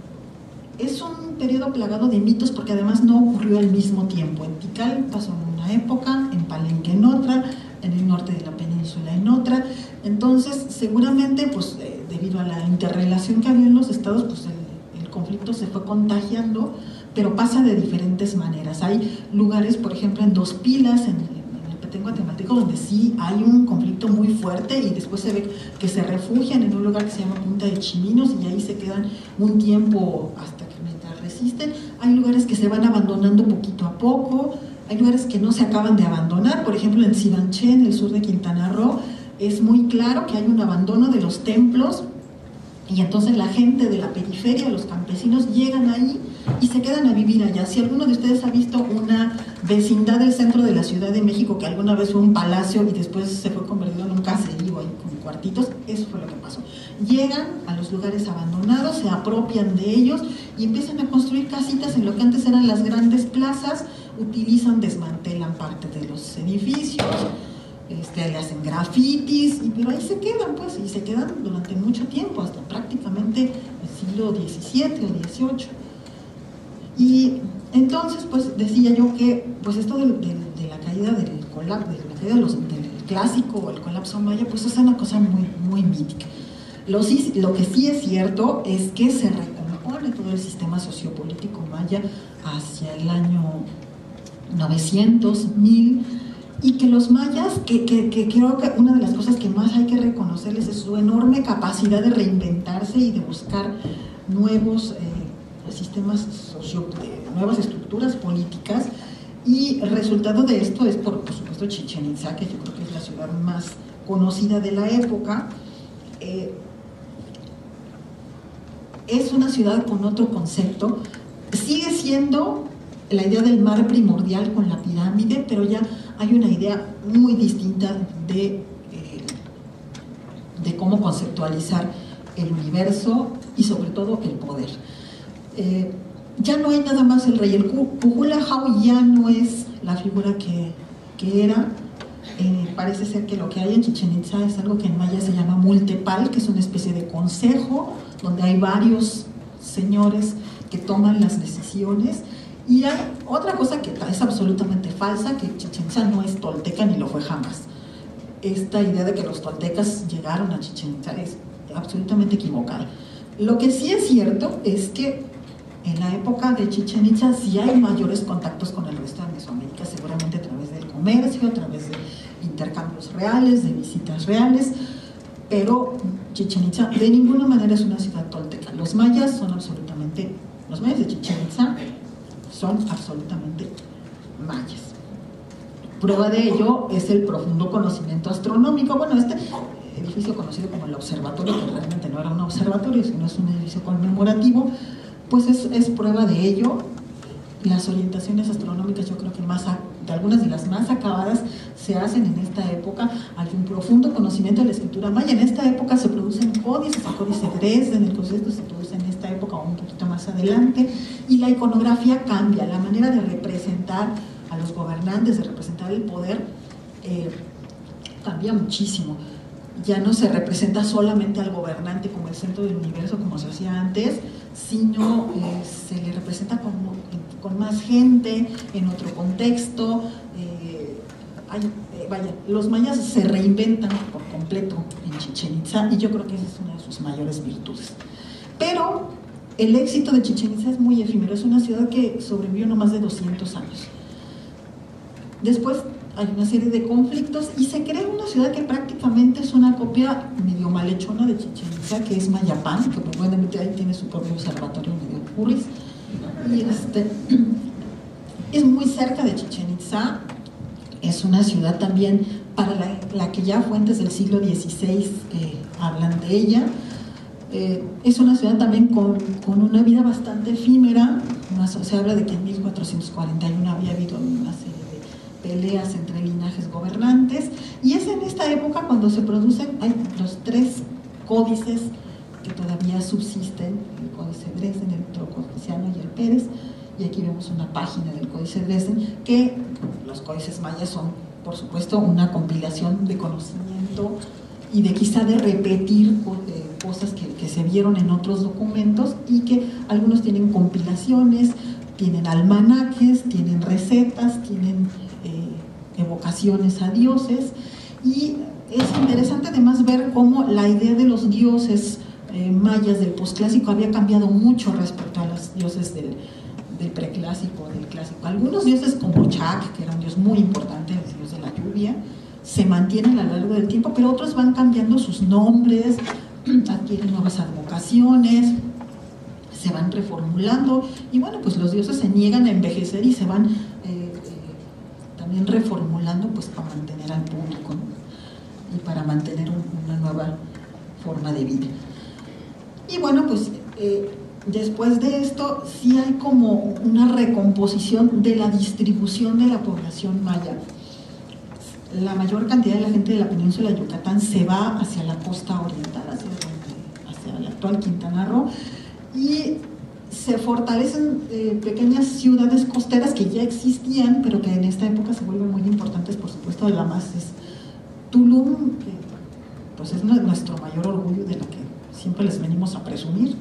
es un periodo plagado de mitos porque además no ocurrió al mismo tiempo. En Tikal pasó en una época, en Palenque en otra, en el norte de la península en otra. Entonces seguramente pues eh, debido a la interrelación que había en los estados, pues el, el conflicto se fue contagiando, pero pasa de diferentes maneras. Hay lugares, por ejemplo, en Dos Pilas, en, en el Petén guatemalteco, donde sí hay un conflicto muy fuerte y después se ve que se refugian en un lugar que se llama Punta de Chiminos y ahí se quedan un tiempo hasta que mientras resisten. Hay lugares que se van abandonando poquito a poco, hay lugares que no se acaban de abandonar. Por ejemplo, en Sibanché, en el sur de Quintana Roo, es muy claro que hay un abandono de los templos y entonces la gente de la periferia, los campesinos, llegan ahí y se quedan a vivir allá. Si alguno de ustedes ha visto una vecindad del centro de la Ciudad de México que alguna vez fue un palacio y después se fue convertido en un caserío ahí con cuartitos, eso fue lo que pasó. Llegan a los lugares abandonados, se apropian de ellos y empiezan a construir casitas en lo que antes eran las grandes plazas, utilizan, desmantelan parte de los edificios, Este, le hacen grafitis, y, pero ahí se quedan, pues, y se quedan durante mucho tiempo, hasta prácticamente el siglo diecisiete o dieciocho. Y entonces, pues, decía yo que, pues, esto de, de, de la caída del colapso, de la caída de los, del clásico, el colapso maya, pues, es una cosa muy, muy mítica. Lo, sí, lo que sí es cierto es que se recompone todo el sistema sociopolítico maya hacia el año novecientos, mil, y que los mayas, que, que, que creo que una de las cosas que más hay que reconocerles es su enorme capacidad de reinventarse y de buscar nuevos eh, sistemas socio, de, nuevas estructuras políticas, y el resultado de esto es, por, por supuesto, Chichén Itzá, que yo creo que es la ciudad más conocida de la época. Eh, es una ciudad con otro concepto, sigue siendo la idea del mar primordial con la pirámide, pero ya hay una idea muy distinta de, eh, de cómo conceptualizar el universo y sobre todo el poder. Eh, ya no hay nada más el rey, el Pujulajau ya no es la figura que, que era. Eh, parece ser que lo que hay en Chichén Itzá es algo que en maya se llama Multepal, que es una especie de consejo donde hay varios señores que toman las decisiones. Y hay otra cosa que es absolutamente falsa, que Chichén Itzá no es tolteca ni lo fue jamás. Esta idea de que los toltecas llegaron a Chichén Itzá es absolutamente equivocada. Lo que sí es cierto es que en la época de Chichén Itzá sí hay mayores contactos con el resto de Mesoamérica, seguramente a través del comercio, a través de intercambios reales, de visitas reales, pero Chichén Itzá de ninguna manera es una ciudad tolteca. Los mayas son absolutamente, los mayas de Chichén Itzá son absolutamente mayas. Prueba de ello es el profundo conocimiento astronómico. Bueno, este edificio conocido como el observatorio, que realmente no era un observatorio, sino es un edificio conmemorativo, pues es, es prueba de ello. Las orientaciones astronómicas, yo creo que más a, de algunas de las más acabadas se hacen en esta época. Hay un profundo conocimiento de la escritura maya. En esta época se producen códices, el códice Dresden, el códice se produce en esta época o un poquito más adelante, y la iconografía cambia, la manera de representar a los gobernantes, de representar el poder, eh, cambia muchísimo. Ya no se representa solamente al gobernante como el centro del universo como se hacía antes, sino eh, se le representa con, con más gente, en otro contexto. Eh, hay, eh, vaya, los mayas se reinventan por completo en Chichén Itzá y yo creo que esa es una de sus mayores virtudes. Pero el éxito de Chichén Itzá es muy efímero, es una ciudad que sobrevivió no más de doscientos años. Después hay una serie de conflictos y se crea una ciudad que prácticamente es una copia medio malhechona de Chichén Itzá, que es Mayapán, que probablemente ahí tiene su propio observatorio medio curris, y este, es muy cerca de Chichén Itzá. Es una ciudad también para la, la que ya fuentes del siglo dieciséis eh, hablan de ella. Eh, es una ciudad también con, con una vida bastante efímera. Una, se habla de que en mil cuatrocientos cuarenta y uno había habido una serie de peleas entre linajes gobernantes, y es en esta época cuando se producen hay los tres códices que todavía subsisten: el Códice Dresden, el Teoclesiano y el Pérez. Y aquí vemos una página del Códice Dresden, que los códices mayas son, por supuesto, una compilación de conocimiento y de quizá de repetir eh, cosas que, que se vieron en otros documentos, y que algunos tienen compilaciones, tienen almanaques, tienen recetas, tienen eh, evocaciones a dioses. Y es interesante además ver cómo la idea de los dioses eh, mayas del posclásico había cambiado mucho respecto a los dioses del, del preclásico, del clásico. Algunos dioses como Chac, que era un dios muy importante, el dios de la lluvia, se mantienen a lo largo del tiempo, pero otros van cambiando sus nombres, adquieren nuevas advocaciones, se van reformulando, y bueno, pues los dioses se niegan a envejecer y se van eh, eh, también reformulando, pues para mantener al público, ¿no? Y para mantener un, una nueva forma de vida. Y bueno, pues eh, después de esto sí hay como una recomposición de la distribución de la población maya. La mayor cantidad de la gente de la península de Yucatán se va hacia la costa oriental, hacia, hacia el actual Quintana Roo, y se fortalecen eh, pequeñas ciudades costeras que ya existían, pero que en esta época se vuelven muy importantes. Por supuesto, la más es Tulum, que pues es nuestro mayor orgullo, de la que siempre les venimos a presumir.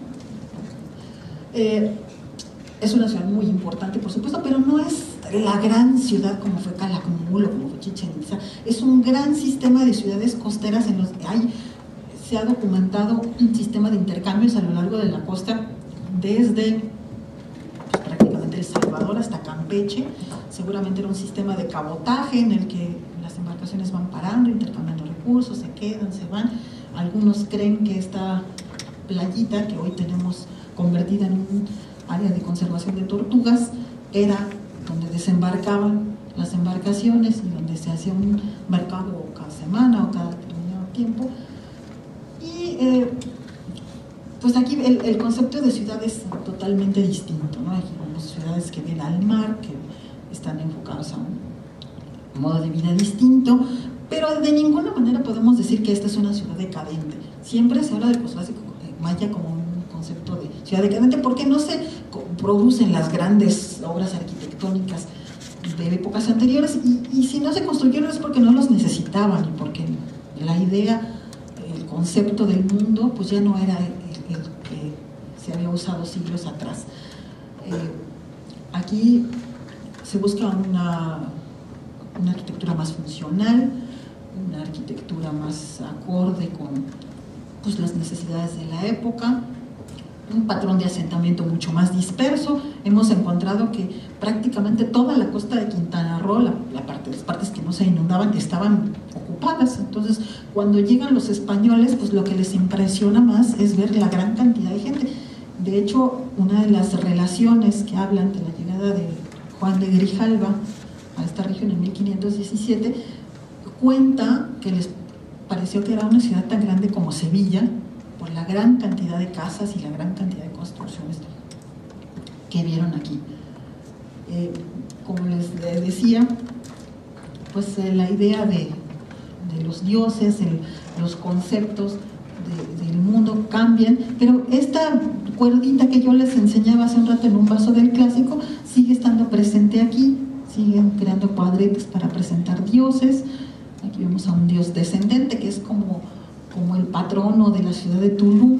Eh, es una ciudad muy importante, por supuesto, pero no es la gran ciudad como fue Calakmul o como fue Chichén Itzá. Es un gran sistema de ciudades costeras en los que hay, se ha documentado un sistema de intercambios a lo largo de la costa, desde pues, prácticamente El Salvador hasta Campeche. Seguramente era un sistema de cabotaje en el que las embarcaciones van parando, intercambiando recursos, se quedan, se van. Algunos creen que esta playita que hoy tenemos convertida en un área de conservación de tortugas era donde desembarcaban las embarcaciones y donde se hacía un mercado cada semana o cada determinado tiempo. Y eh, pues aquí el, el concepto de ciudad es totalmente distinto, ¿no? Hay ciudades que ven al mar, que están enfocadas a un modo de vida distinto, pero de ninguna manera podemos decir que esta es una ciudad decadente. Siempre se habla del posclásico maya como un concepto de ciudad decadente porque no se producen las grandes obras arquitectónicas de épocas anteriores, y, y si no se construyeron es porque no los necesitaban, y porque la idea, el concepto del mundo pues ya no era el, el que se había usado siglos atrás. Eh, aquí se busca una, una arquitectura más funcional, una arquitectura más acorde con pues, las necesidades de la época, un patrón de asentamiento mucho más disperso. Hemos encontrado que prácticamente toda la costa de Quintana Roo, la, la parte, las partes que no se inundaban, estaban ocupadas. Entonces, cuando llegan los españoles, pues lo que les impresiona más es ver la gran cantidad de gente. De hecho, una de las relaciones que hablan de la llegada de Juan de Grijalva a esta región en mil quinientos diecisiete cuenta que les pareció que era una ciudad tan grande como Sevilla, por la gran cantidad de casas y la gran cantidad de construcciones que vieron aquí. Eh, como les decía, pues eh, la idea de, de los dioses, el, los conceptos de, del mundo cambian, pero esta cuerdita que yo les enseñaba hace un rato en un vaso del clásico sigue estando presente aquí. Siguen creando cuadretes para presentar dioses. Aquí vemos a un dios descendente que es como como el patrono de la ciudad de Tulum,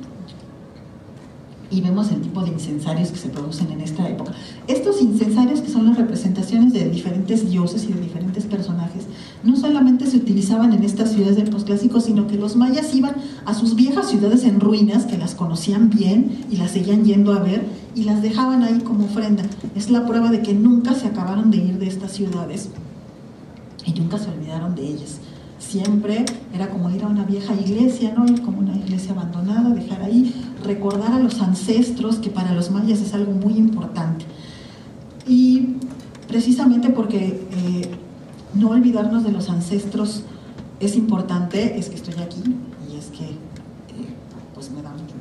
y vemos el tipo de incensarios que se producen en esta época. Estos incensarios, que son las representaciones de diferentes dioses y de diferentes personajes, no solamente se utilizaban en estas ciudades del posclásico, sino que los mayas iban a sus viejas ciudades en ruinas, que las conocían bien y las seguían yendo a ver, y las dejaban ahí como ofrenda. Es la prueba de que nunca se acabaron de ir de estas ciudades y nunca se olvidaron de ellas. Siempre era como ir a una vieja iglesia, ¿no? Ir como una iglesia abandonada, dejar ahí, recordar a los ancestros, que para los mayas es algo muy importante. Y precisamente porque eh, no olvidarnos de los ancestros es importante, es que estoy aquí, y es que eh, pues me da mucho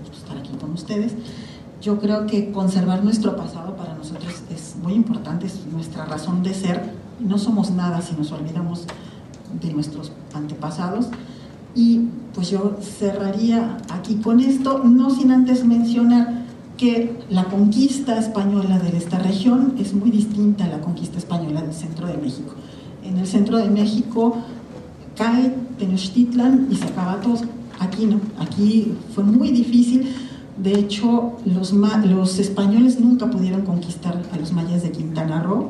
aquí con ustedes. Yo creo que conservar nuestro pasado para nosotros es muy importante, es nuestra razón de ser. No somos nada si nos olvidamos de nuestros antepasados. Y pues yo cerraría aquí con esto, no sin antes mencionar que la conquista española de esta región es muy distinta a la conquista española del centro de México. En el centro de México cae Tenochtitlan y se acaba todo. Aquí no, aquí fue muy difícil. De hecho, los, los españoles nunca pudieron conquistar a los mayas de Quintana Roo.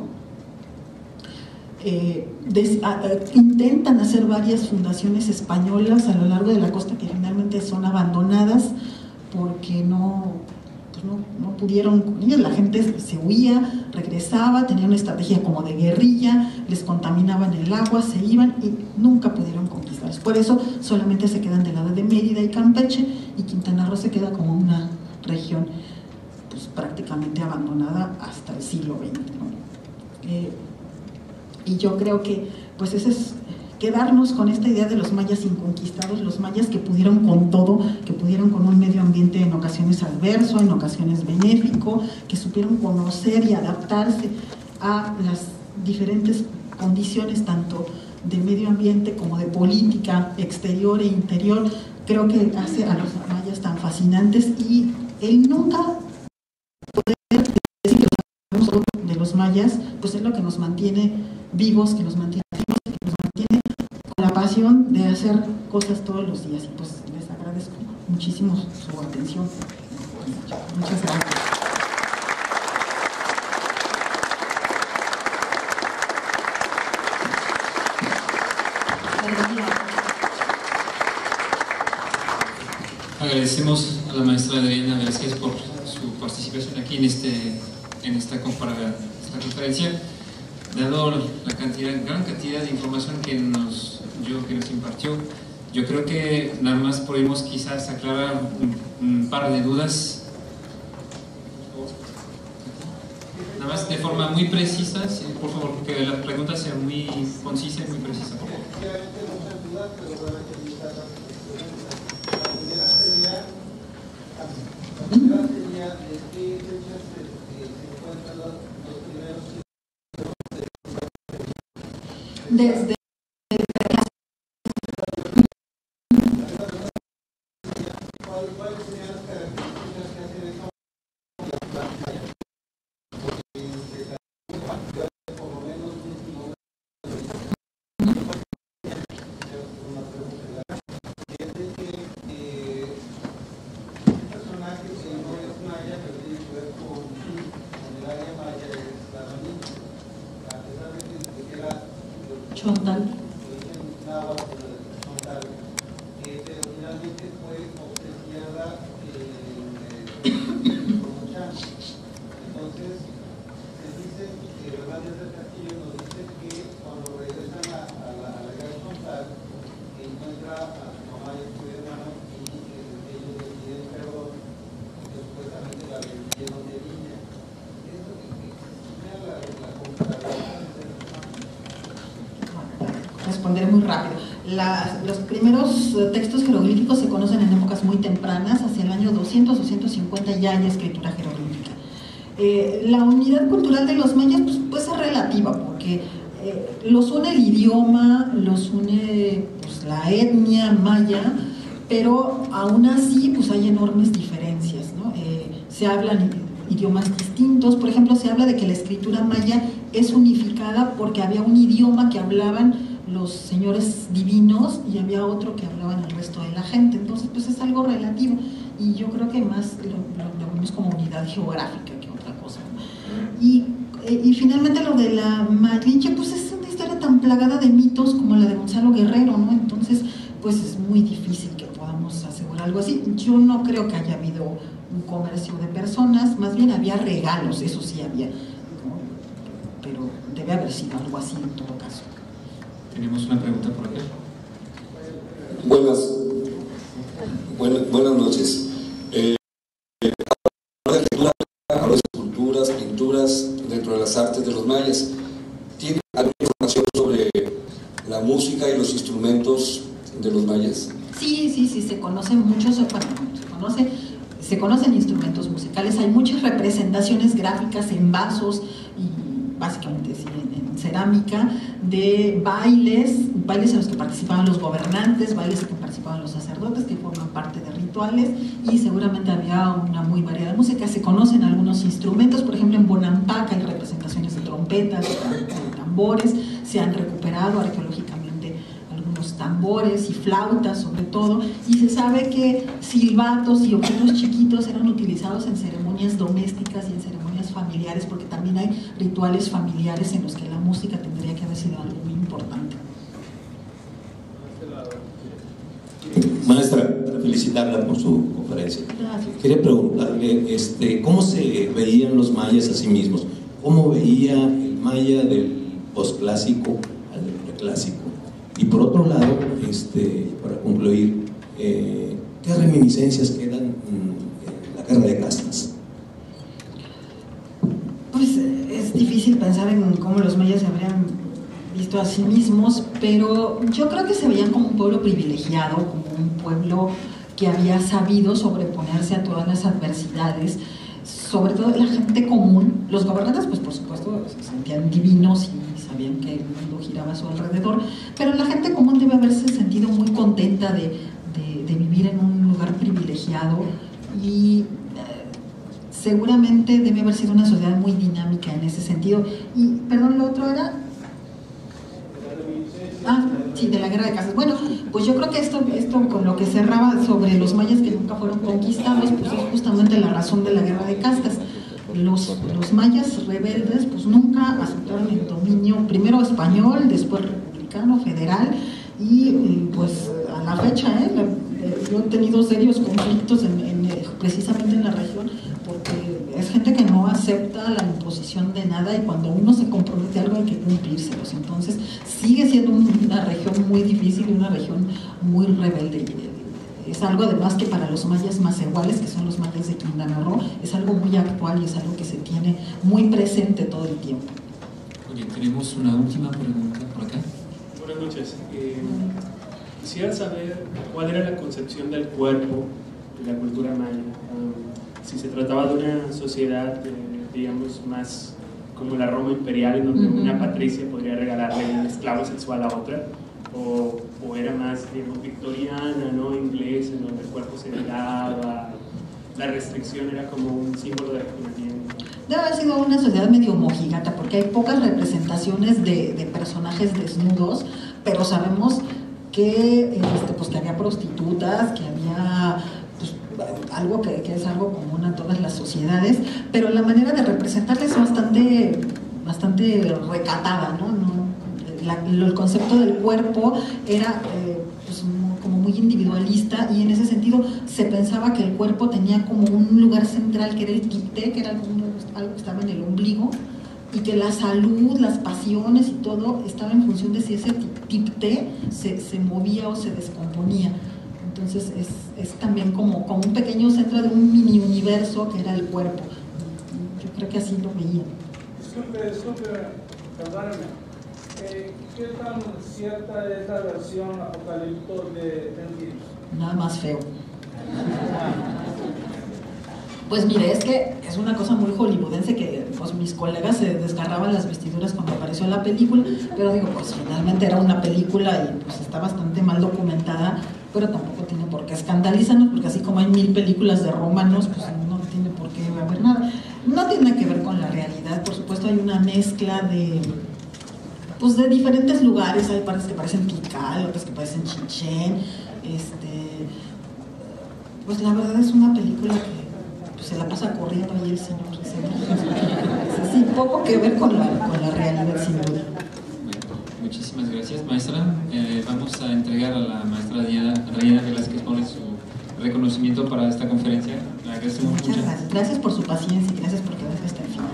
Eh, des, a, a, intentan hacer varias fundaciones españolas a lo largo de la costa que finalmente son abandonadas porque no, pues no, no pudieron con ellas. La gente se huía, regresaba, tenía una estrategia como de guerrilla, les contaminaban el agua, se iban y nunca pudieron conquistarlos. Por eso solamente se quedan del lado de Mérida y Campeche, y Quintana Roo se queda como una región pues, prácticamente abandonada hasta el siglo veinte, ¿no? Eh, Y yo creo que pues ese es quedarnos con esta idea de los mayas inconquistados, los mayas que pudieron con todo, que pudieron con un medio ambiente en ocasiones adverso, en ocasiones benéfico, que supieron conocer y adaptarse a las diferentes condiciones tanto de medio ambiente como de política exterior e interior. Creo que hace a los mayas tan fascinantes, y el nunca poder decir que los sabemos de los mayas pues es lo que nos mantiene vivos, que nos mantiene vivos, que nos mantiene con la pasión de hacer cosas todos los días. Y pues les agradezco muchísimo su atención. Muchas gracias. Agradecemos a la maestra Adriana Velázquez por su participación aquí en, este, en esta, esta conferencia. Dado la cantidad, gran cantidad de información que nos, yo, que nos impartió, yo creo que nada más podemos quizás aclarar un, un par de dudas. Nada más de forma muy precisa, sí, por favor, que la pregunta sea muy concisa y muy precisa, por favor. Desde Chontal. Responderé muy rápido. La, los primeros textos jeroglíficos se conocen en épocas muy tempranas, hacia el año doscientos, doscientos cincuenta ya hay escritura jeroglífica. Eh, la unidad cultural de los mayas pues, pues es relativa, porque eh, los une el idioma, los une pues, la etnia maya, pero aún así pues, hay enormes diferencias, ¿no? Eh, se hablan idiomas distintos. Por ejemplo, se habla de que la escritura maya es unificada porque había un idioma que hablaban los señores divinos y había otro que hablaban el resto de la gente. Entonces pues es algo relativo, y yo creo que más lo, lo, lo vemos como unidad geográfica que otra cosa, ¿no? y, y finalmente lo de la Malinche pues es una historia tan plagada de mitos como la de Gonzalo Guerrero, ¿no? Entonces pues es muy difícil que podamos asegurar algo así. Yo no creo que haya habido un comercio de personas, más bien había regalos, eso sí había, ¿no? Pero debe haber sido algo así en todo caso. Tenemos una pregunta por acá. Buenas, buenas, buenas noches. Eh, hablo de esculturas, pinturas dentro de las artes de los mayas. ¿Tiene alguna información sobre la música y los instrumentos de los mayas? Sí, sí, sí, se conocen muchos, bueno, se conoce, se conocen instrumentos musicales, hay muchas representaciones gráficas en vasos y básicamente sí, en, en cerámica, de bailes, bailes en los que participaban los gobernantes, bailes en los que participaban los sacerdotes, que forman parte de rituales, y seguramente había una muy variada música. Se conocen algunos instrumentos, por ejemplo en Bonampak hay representaciones de trompetas, de tambores, se han recuperado arqueológicamente algunos tambores y flautas sobre todo, y se sabe que silbatos y objetos chiquitos eran utilizados en ceremonias domésticas y en ceremonias familiares, porque también hay rituales familiares en los que la música tendría que haber sido algo muy importante. Maestra, para felicitarla por su conferencia. Gracias. Quería preguntarle, este, ¿cómo se veían los mayas a sí mismos? ¿Cómo veía el maya del posclásico al del preclásico? Y por otro lado, este, para concluir, eh, ¿qué reminiscencias quedan en la guerra de castas? Pues es difícil pensar en cómo los mayas se habrían visto a sí mismos, pero yo creo que se veían como un pueblo privilegiado, como un pueblo que había sabido sobreponerse a todas las adversidades, sobre todo la gente común. Los gobernantes, pues por supuesto, se sentían divinos y sabían que el mundo giraba a su alrededor, pero la gente común debe haberse sentido muy contenta de, de, de vivir en un lugar privilegiado, y eh, seguramente debe haber sido una sociedad muy dinámica en ese sentido. Y, perdón, lo otro era... Ah, sí, de la guerra de castas. Bueno, pues yo creo que esto, esto con lo que cerraba sobre los mayas que nunca fueron conquistados, pues es justamente la razón de la guerra de castas. Los, los mayas rebeldes pues nunca aceptaron el dominio, primero español, después republicano, federal, y pues a la fecha, ¿eh? La, eh, yo he tenido serios conflictos en, en, precisamente en la región, porque es gente que no acepta la imposición de nada, y cuando uno se compromete a algo hay que cumplírselos. Entonces sigue siendo una región muy difícil y una región muy rebelde. Es algo además que para los mayas macehuales, que son los mayas de Quintana Roo, es algo muy actual y es algo que se tiene muy presente todo el tiempo. Oye, tenemos una última pregunta por acá. Buenas noches. Eh, quisiera saber cuál era la concepción del cuerpo de la cultura maya. Um, si se trataba de una sociedad, eh, digamos, más como la Roma imperial, en donde uh-huh. una patricia podría regalarle un esclavo sexual a otra, o, o era más, digamos, victoriana, ¿no? Inglesa, en donde el cuerpo se velaba, la restricción era como un símbolo de refinamiento. Debe haber sido una sociedad medio mojigata, porque hay pocas representaciones de, de personajes desnudos, pero sabemos que, este, pues, que había prostitutas, que había pues, algo que, que es algo común a todas las sociedades, pero la manera de representarles es bastante, bastante recatada, ¿no? no la, el concepto del cuerpo era eh, pues, como muy individualista, y en ese sentido se pensaba que el cuerpo tenía como un lugar central que era el tipte, que era algo, algo que estaba en el ombligo, y que la salud, las pasiones y todo estaba en función de si ese tipte se, se movía o se descomponía. Entonces es, es también como, como un pequeño centro de un mini universo que era el cuerpo. Yo creo que así lo veían. Disculpe, disculpe, perdóname. Eh, ¿Qué tan cierta es la versión apocalipto de Mel Gibson? Nada más feo. Pues mire, es que es una cosa muy hollywoodense que pues, mis colegas se desgarraban las vestiduras cuando apareció la película, pero digo, pues finalmente era una película y pues está bastante mal documentada, pero tampoco tiene por qué escandalizarnos, porque así como hay mil películas de romanos, pues no tiene por qué haber nada. No tiene que ver con la realidad, por supuesto hay una mezcla de... pues de diferentes lugares, hay partes que parecen Tikal, otras que parecen Chichén, este, pues la verdad es una película que pues, se la pasa corriendo ahí el señor. Es así, poco que ver con la, con la realidad, sin duda. Muchísimas gracias, maestra. Eh, vamos a entregar a la maestra Diana, Diana Velázquez Morley su reconocimiento para esta conferencia. Le agradecemos mucho. Muchas gracias. Gracias por su paciencia y gracias por quedarse hasta el final.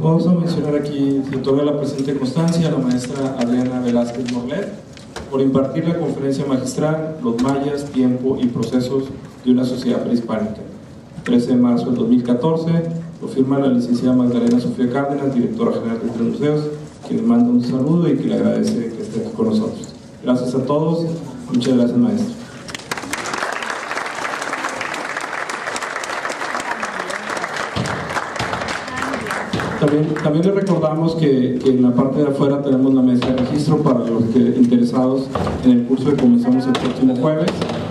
vamos a mencionar aquí, se otorga la presente constancia a la maestra Adriana Velázquez Morlet por impartir la conferencia magistral Los mayas, tiempo y procesos de una sociedad prehispánica. trece de marzo del dos mil catorce, lo firma la licenciada Magdalena Sofía Cárdenas, directora general de Tres Museos, quien le manda un saludo y que le agradece que esté aquí con nosotros. Gracias a todos, muchas gracias, maestro. También, también les recordamos que, que en la parte de afuera tenemos la mesa de registro para los que interesados en el curso que comenzamos el próximo jueves.